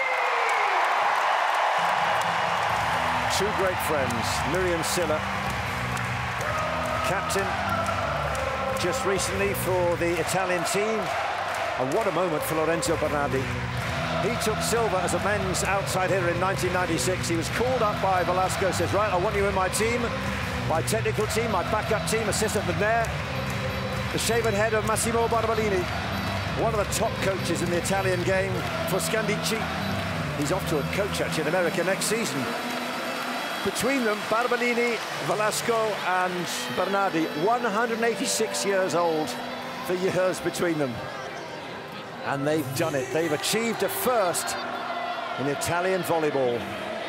Two great friends, Miriam Silla, captain just recently for the Italian team. And what a moment for Lorenzo Bernardi. He took silver as a men's outside hitter in 1996. He was called up by Velasco, says, right, I want you in my team, my technical team, my backup team, assistant McNair. The shaven head of Massimo Barbolini, one of the top coaches in the Italian game for Scandicci. He's off to a coach actually in America next season. Between them, Barbolini, Velasco and Bernardi, 186 years old, the years between them. And they've done it. They've achieved a first in Italian volleyball.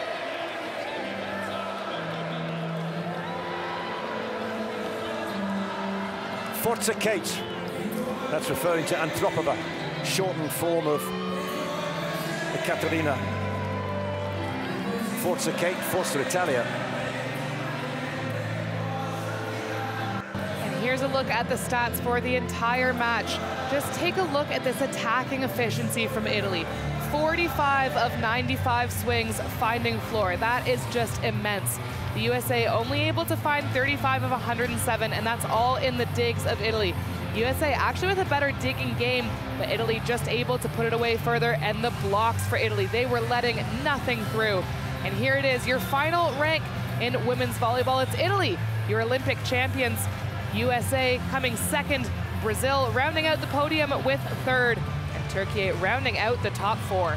Forza Kate. That's referring to Antropova, shortened form of Caterina. Forza Kate, Forza Italia. And here's a look at the stats for the entire match. Just take a look at this attacking efficiency from Italy. 45 of 95 swings finding floor. That is just immense. The USA only able to find 35 of 107, and that's all in the digs of Italy. USA actually with a better digging game, but Italy just able to put it away further, and the blocks for Italy, they were letting nothing through. And here it is, your final rank in women's volleyball. It's Italy, your Olympic champions. USA coming second, Brazil rounding out the podium with third, and Turkey rounding out the top four.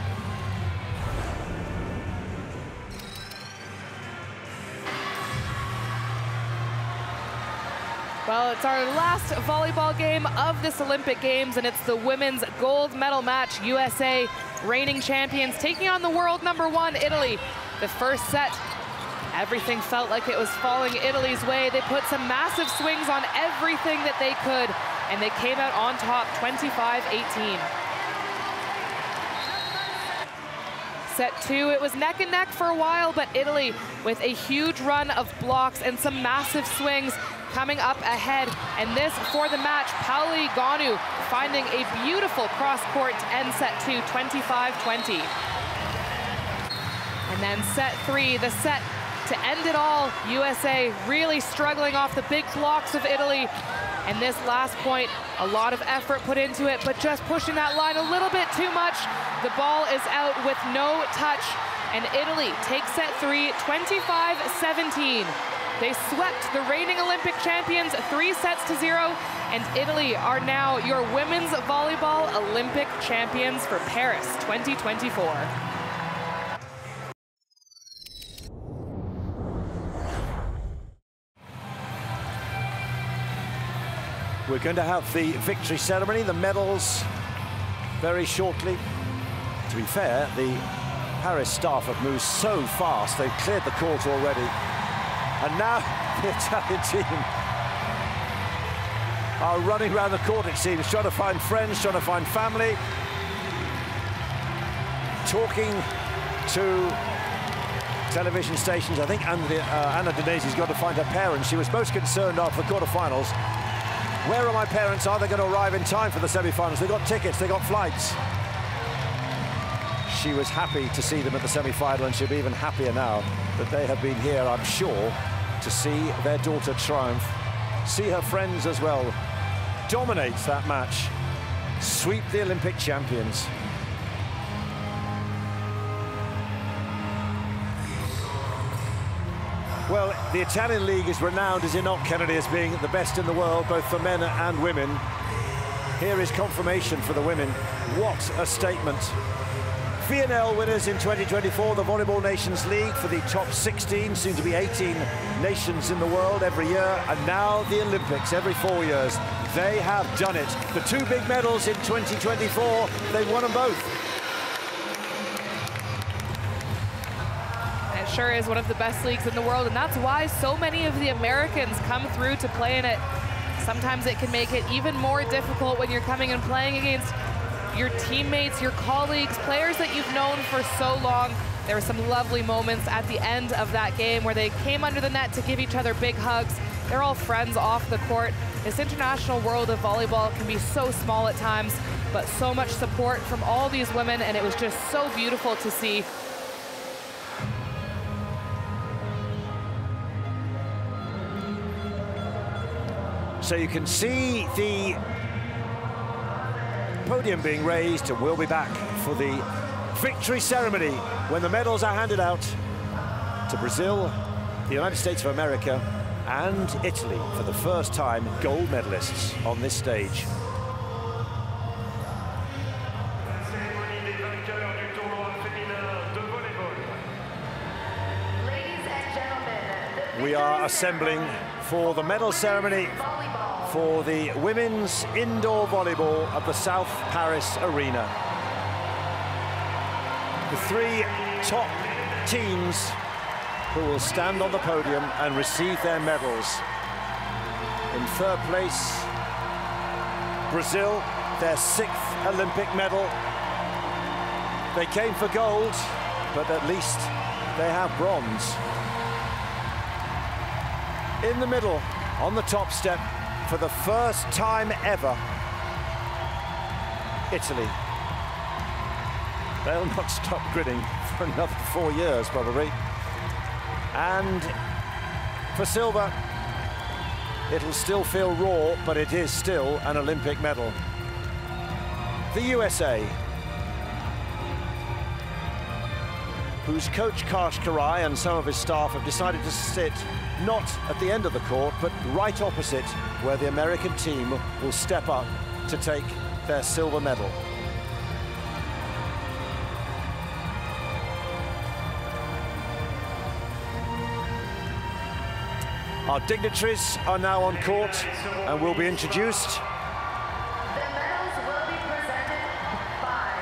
Well, it's our last volleyball game of this Olympic Games, and it's the women's gold medal match. USA, reigning champions, taking on the world #1, Italy. The first set, everything felt like it was falling Italy's way. They put some massive swings on everything that they could, and they came out on top, 25-18. Set two, it was neck and neck for a while, but Italy with a huge run of blocks and some massive swings coming up ahead. And this for the match, Pauli Gonu finding a beautiful cross court to end set two, 25-20. And then set three, the set to end it all, USA really struggling off the big blocks of Italy. And this last point, a lot of effort put into it, but just pushing that line a little bit too much. The ball is out with no touch, and Italy takes set three, 25-17. They swept the reigning Olympic champions 3-0, and Italy are now your women's volleyball Olympic champions for Paris 2024. We're going to have the victory ceremony, the medals, very shortly. To be fair, the Paris staff have moved so fast, they've cleared the court already. And now the Italian team are running around the court, it seems, trying to find friends, trying to find family, talking to television stations. I think Anna Danesi's got to find her parents. She was most concerned after the quarterfinals. Where are my parents? Are they going to arrive in time for the semi-finals? They got tickets, they got flights. She was happy to see them at the semi-final, and she'll be even happier now that they have been here, I'm sure, to see their daughter triumph. See her friends as well. Dominates that match. Sweep the Olympic champions. Well, the Italian league is renowned, as Enoch Kennedy, as being the best in the world, both for men and women. Here is confirmation for the women. What a statement. VNL winners in 2024, the Volleyball Nations League for the top 16, soon to be 18 nations in the world every year, and now the Olympics every 4 years. They have done it. The two big medals in 2024, they've won them both. It sure is one of the best leagues in the world, and that's why so many of the Americans come through to play in it. Sometimes it can make it even more difficult when you're coming and playing against your teammates, your colleagues, players that you've known for so long. There were some lovely moments at the end of that game where they came under the net to give each other big hugs. They're all friends off the court. This international world of volleyball can be so small at times, but so much support from all these women, and it was just so beautiful to see. So you can see the podium being raised, and we'll be back for the victory ceremony when the medals are handed out to Brazil, the United States of America, and Italy for the first time, gold medalists on this stage. Ladies and gentlemen, We are assembling for the medal ceremony for the women's indoor volleyball at the South Paris Arena. The three top teams who will stand on the podium and receive their medals. In third place, Brazil, their 6th Olympic medal. They came for gold, but at least they have bronze. In the middle, on the top step, for the first time ever, Italy. They'll not stop grinning for another 4 years, probably. And for silver, it'll still feel raw, but it is still an Olympic medal. The USA, whose coach Karsh Karai and some of his staff have decided to sit not at the end of the court, but right opposite where the American team will step up to take their silver medal. Our dignitaries are now on court and will be introduced. the medals will be presented by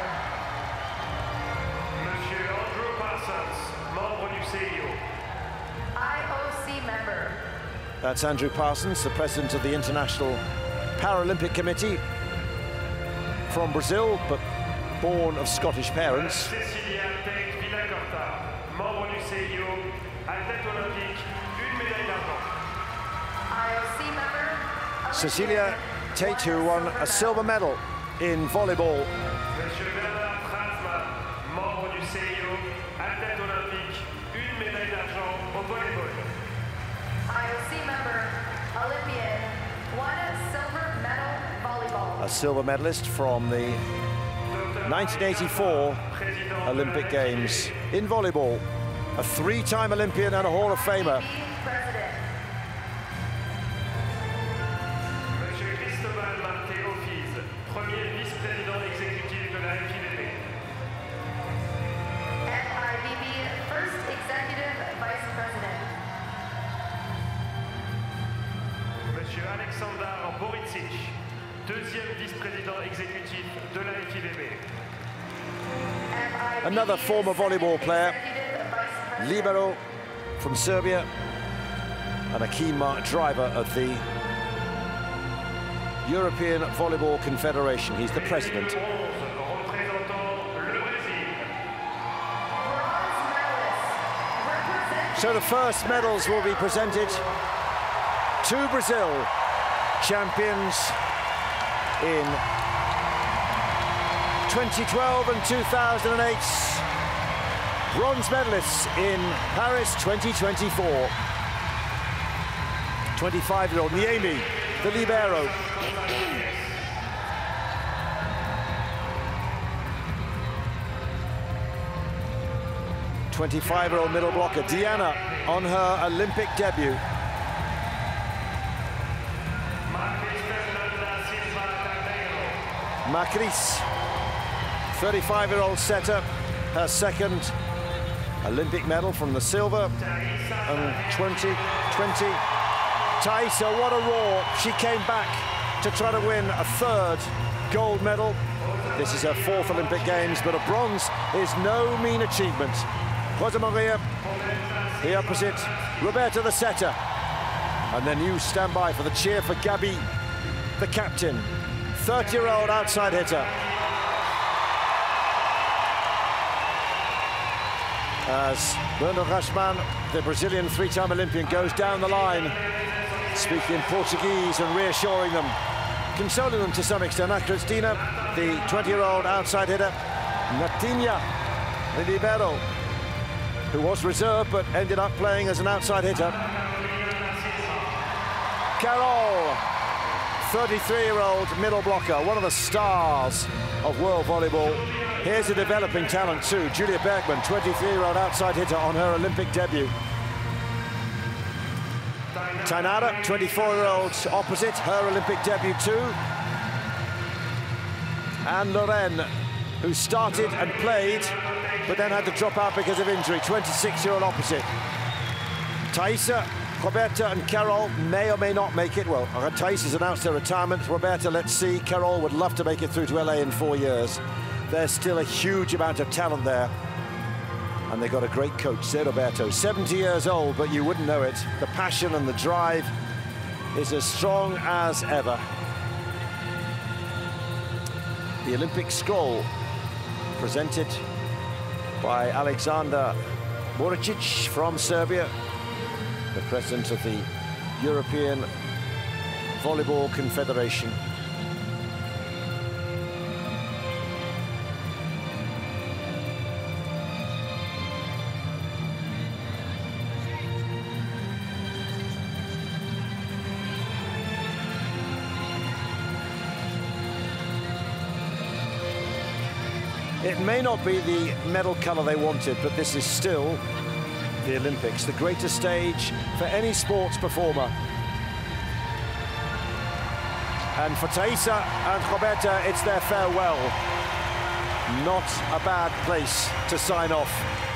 Monsieur Andrew Parsons, membre du CIO. IOC member. That's Andrew Parsons, the president of the International Paralympic Committee from Brazil, but born of Scottish parents. Cecilia Tate Villacorta, membre du CIO, athlète olympique, une médaille d'argent. IOC member. Cecilia Tate, who won a silver medal in volleyball. Monsieur Bernard Franzmann, membre du CIO, athlète olympique, une médaille d'argent au volleyball. IOC member. Olympian. Won a silver medal volleyball. A silver medalist from the 1984 Olympic Games in volleyball. A 3-time Olympian and a Hall of Famer. President. Monsieur Cristobal Marte Office, premier vice-président exécutif de la FIVB. FIVB first executive vice president. Monsieur Aleksandar Boričić, deuxième vice-président exécutif de la FIVB. FIVB Another former volleyball player, executive vice president. libero from Serbia, and a key driver of the European Volleyball Confederation. He's the president. Représentant le Brésil. Bronze medalist. Representing So the first medals will be presented to Brazil, champions in 2012 and 2008, bronze medalists in Paris 2024. 25-year-old Niemi, the libero. '25-year-old middle blocker Diana on her Olympic debut. Macris, 35-year-old setter, her second Olympic medal from the silver and 2020. Thaisa, what a roar. She came back to try to win a third gold medal. This is her fourth Olympic Games, but a bronze is no mean achievement. Rosa Maria, the opposite, Roberta the setter. And then you stand by for the cheer for Gabi, the captain, 30-year-old outside hitter. As Bernardo Rachman, the Brazilian three-time Olympian, goes down the line, speaking Portuguese and reassuring them, consoling them to some extent. Cristina, the 20-year-old outside hitter, Natinha, the libero, who was reserved but ended up playing as an outside hitter. Carol, 33-year-old middle blocker, one of the stars of world volleyball. Here's a developing talent too, Julia Bergman, 23-year-old outside hitter on her Olympic debut. Tainara, 24-year-old opposite, her Olympic debut too. And Lorraine, who started and played, but then had to drop out because of injury, 26-year-old opposite. Thaisa, Roberta and Carol may or may not make it. Well, Thaisa has announced her retirement. Roberta, let's see. Carol would love to make it through to LA in 4 years. There's still a huge amount of talent there. And they've got a great coach, Zé Roberto, 70 years old, but you wouldn't know it. The passion and the drive is as strong as ever. The Olympic scroll presented by Alexander Muricic from Serbia, the president of the European Volleyball Confederation. It may not be the medal colour they wanted, but this is still the Olympics, the greatest stage for any sports performer. And for Thaisa and Roberta, it's their farewell. Not a bad place to sign off.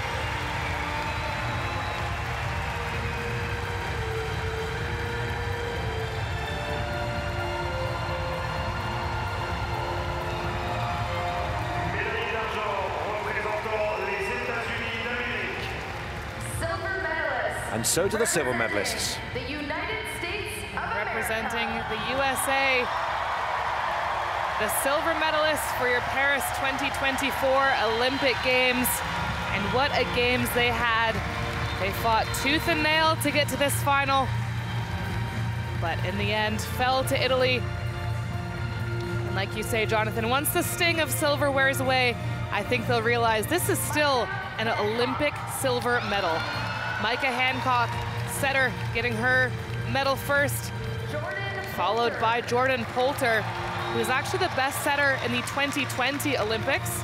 And so to the silver medalists. The United States of America. Representing the USA, the silver medalists for your Paris 2024 Olympic Games. And what a games they had. They fought tooth and nail to get to this final, but in the end fell to Italy. And like you say, Jonathan, once the sting of silver wears away, I think they'll realize this is still an Olympic silver medal. Micah Hancock, setter, getting her medal first, followed by Jordan Poulter, who is actually the best setter in the 2020 Olympics.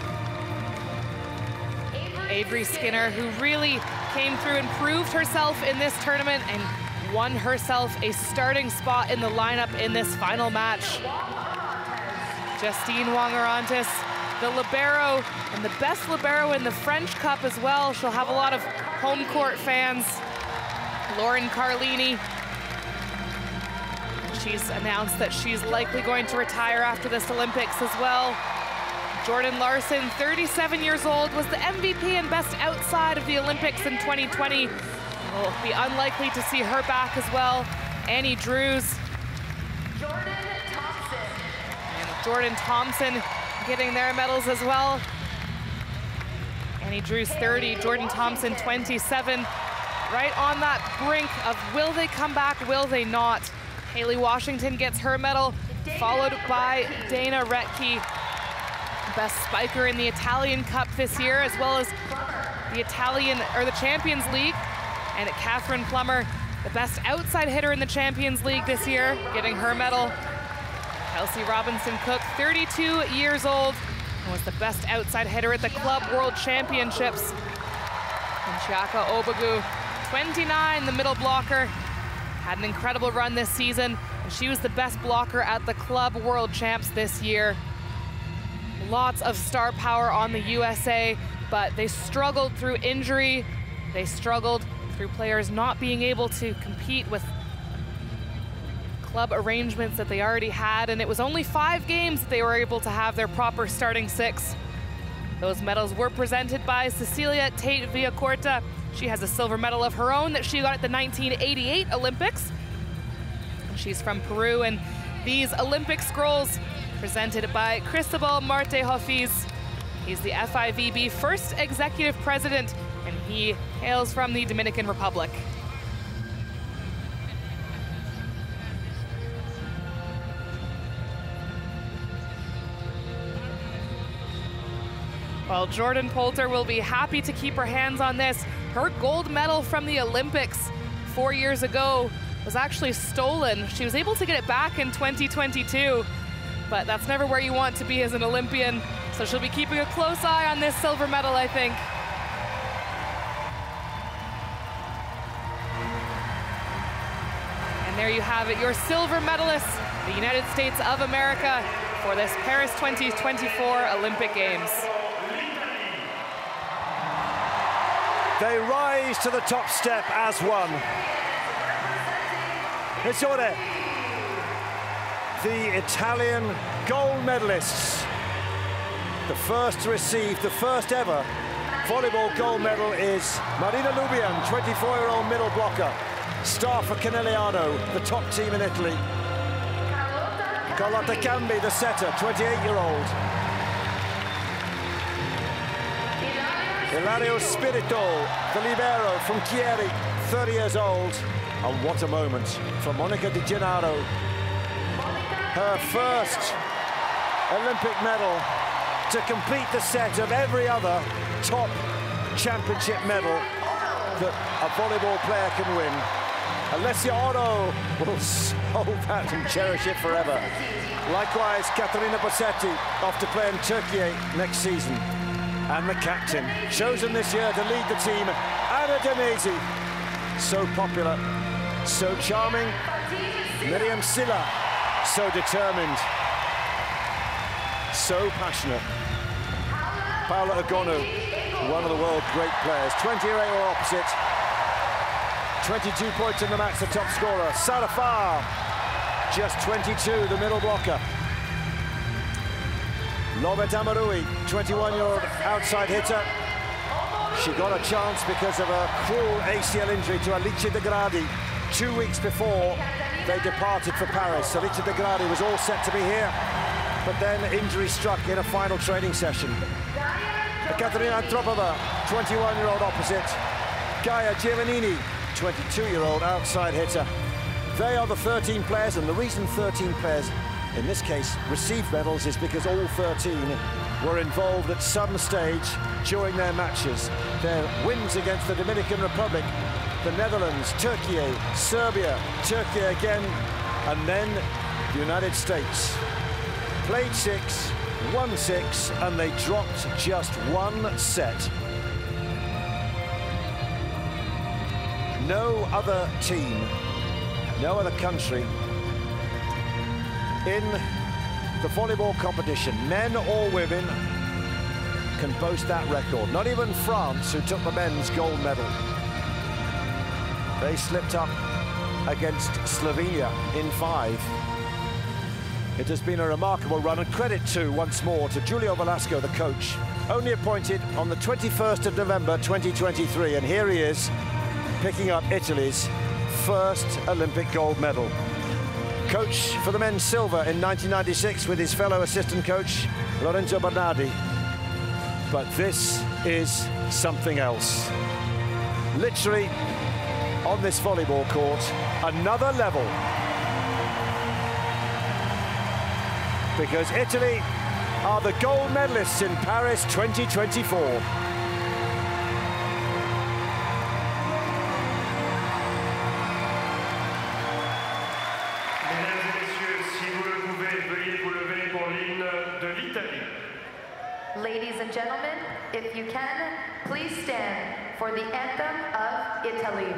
Avery Skinner, who really came through and proved herself in this tournament and won herself a starting spot in the lineup in this final match. Justine Wong-Orantes, the libero, and the best libero in the French Cup as well. She'll have a lot of home court fans. Lauren Carlini. She's announced that she's likely going to retire after this Olympics as well. Jordan Larson, 37 years old, was the MVP and best outside of the Olympics in 2020. We'll be unlikely to see her back as well. Annie Drews. Jordan Thompson getting their medals as well. Annie Drews 30, Jordan Thompson 27. Right on that brink of will they come back, will they not? Haley Washington gets her medal, followed by Dana Retke, best spiker in the Italian Cup this year, as well as the Champions League. And Catherine Plummer, the best outside hitter in the Champions League this year, getting her medal. Kelsey Robinson-Cook, 32 years old, and was the best outside hitter at the Club World Championships. And Chiaka Obagu, 29, the middle blocker, had an incredible run this season, and she was the best blocker at the Club World Champs this year. lots of star power on the USA, but they struggled through injury. They struggled through players not being able to compete with club arrangements that they already had, and it was only 5 games that they were able to have their proper starting 6. Those medals were presented by Cecilia Tate Villacorta. She has a silver medal of her own that she got at the 1988 Olympics. She's from Peru, and these Olympic scrolls presented by Cristobal Marte Hafiz. He's the FIVB first executive president, and he hails from the Dominican Republic. Well, Jordan Poulter will be happy to keep her hands on this. Her gold medal from the Olympics 4 years ago was actually stolen. She was able to get it back in 2022, but that's never where you want to be as an Olympian. So she'll be keeping a close eye on this silver medal, I think. And there you have it, your silver medalist, the United States of America, for this Paris 2024 Olympic Games. They rise to the top step as one. Misore, the Italian gold medalists. The first to receive the first ever volleyball gold medal is Marina Lubian, 24-year-old middle blocker. Star for Conegliano, the top team in Italy. Carlotta Cambi, the setter, 28-year-old. Ilario Spirito, the libero from Chieri, 30 years old. And what a moment for Monica Di Gennaro. Her first Olympic medal to complete the set of every other top championship medal that a volleyball player can win. Alessia Oro will hold that and cherish it forever. Likewise, Caterina Bossetti off to play in Turkey next season. And the captain, chosen this year to lead the team, Anna Danesi. So popular, so charming. Miriam Silla, so determined, so passionate. Paola Egonu, one of the world's great players, 28-year-old opposite. 22 points in the match, the top scorer. Sarah Farr, just 22, the middle blocker. Lorbet Amarui, 21-year-old outside hitter. She got a chance because of a cruel ACL injury to Alice De Gradi 2 weeks before they departed for Paris. Alice De Gradi was all set to be here, but then injury struck in a final training session. Katerina Antropova, 21-year-old opposite. Gaia Giovannini, 22-year-old outside hitter. They are the 13 players, and the reason 13 players in this case received medals is because all 13 were involved at some stage during their matches. Their wins against the Dominican Republic, the Netherlands, Turkey, Serbia, Turkey again, and then the United States. Played 6, won 6, and they dropped just 1 set. No other team, no other country in the volleyball competition, men or women, can boast that record. Not even France, who took the men's gold medal. They slipped up against Slovenia in 5. It has been a remarkable run, and credit to, once more, to Julio Velasco, the coach, only appointed on the 21st of November 2023, and here he is, picking up Italy's first Olympic gold medal. Coach for the men's silver in 1996 with his fellow assistant coach, Lorenzo Bernardi. But this is something else. Literally, on this volleyball court, another level. Because Italy are the gold medalists in Paris 2024. Ladies and gentlemen, if you can, please stand for the anthem of Italy.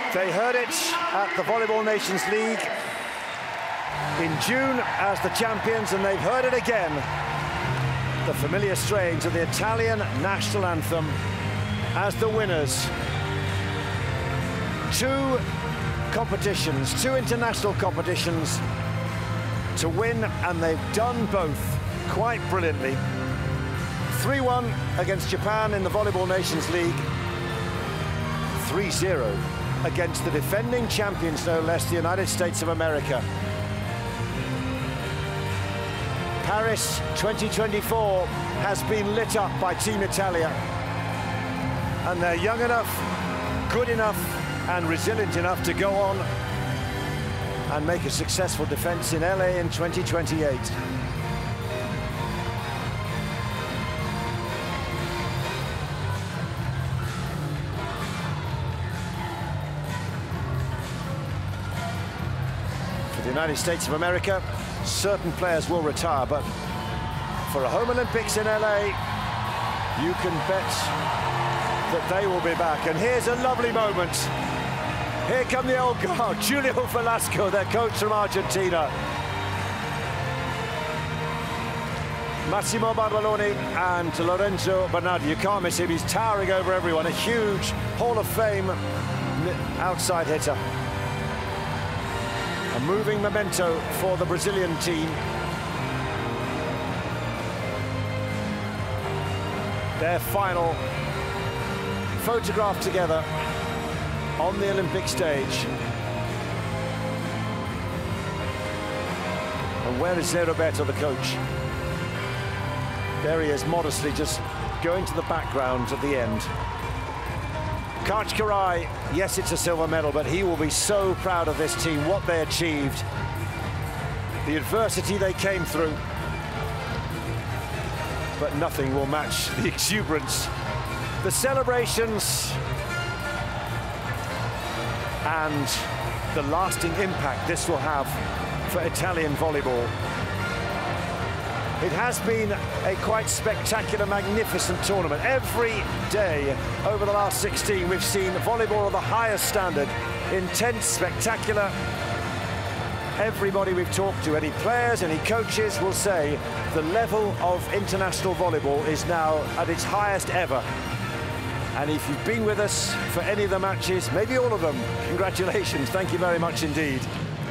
They heard it at the Volleyball Nations League in June as the champions, and they've heard it again. The familiar strains of the Italian national anthem as the winners. 2 competitions, 2 international competitions to win, and they've done both quite brilliantly. 3-1 against Japan in the Volleyball Nations League. 3-0 against the defending champions, no less, the United States of America. Paris 2024 has been lit up by Team Italia, and they're young enough, good enough, and resilient enough to go on and make a successful defense in LA in 2028. For the United States of America, certain players will retire, but for a home Olympics in LA, you can bet that they will be back. And here's a lovely moment. Here come the old guard, Julio Velasco, their coach from Argentina. Massimo Barbaloni and Lorenzo Bernardi. You can't miss him, he's towering over everyone. A huge Hall of Fame outside hitter. A moving memento for the Brazilian team. Their final photograph together on the Olympic stage. And where is Zé Roberto, the coach? There he is, modestly just going to the background at the end. Karch Kiraly, yes, it's a silver medal, but he will be so proud of this team, what they achieved, the adversity they came through. But nothing will match the exuberance, the celebrations, and the lasting impact this will have for Italian volleyball. It has been a quite spectacular, magnificent tournament. Every day over the last 16, we've seen volleyball of the highest standard, intense, spectacular. Everybody we've talked to, any players, any coaches, will say the level of international volleyball is now at its highest ever. And if you've been with us for any of the matches, maybe all of them, congratulations, thank you very much indeed.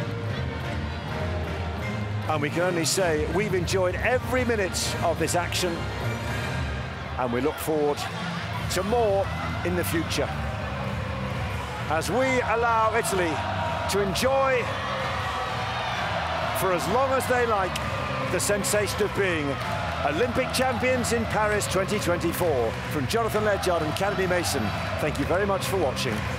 And we can only say we've enjoyed every minute of this action, and we look forward to more in the future as we allow Italy to enjoy for as long as they like the sensation of being Olympic champions in Paris 2024. From Jonathan Ledyard and Kennedy Mason, thank you very much for watching.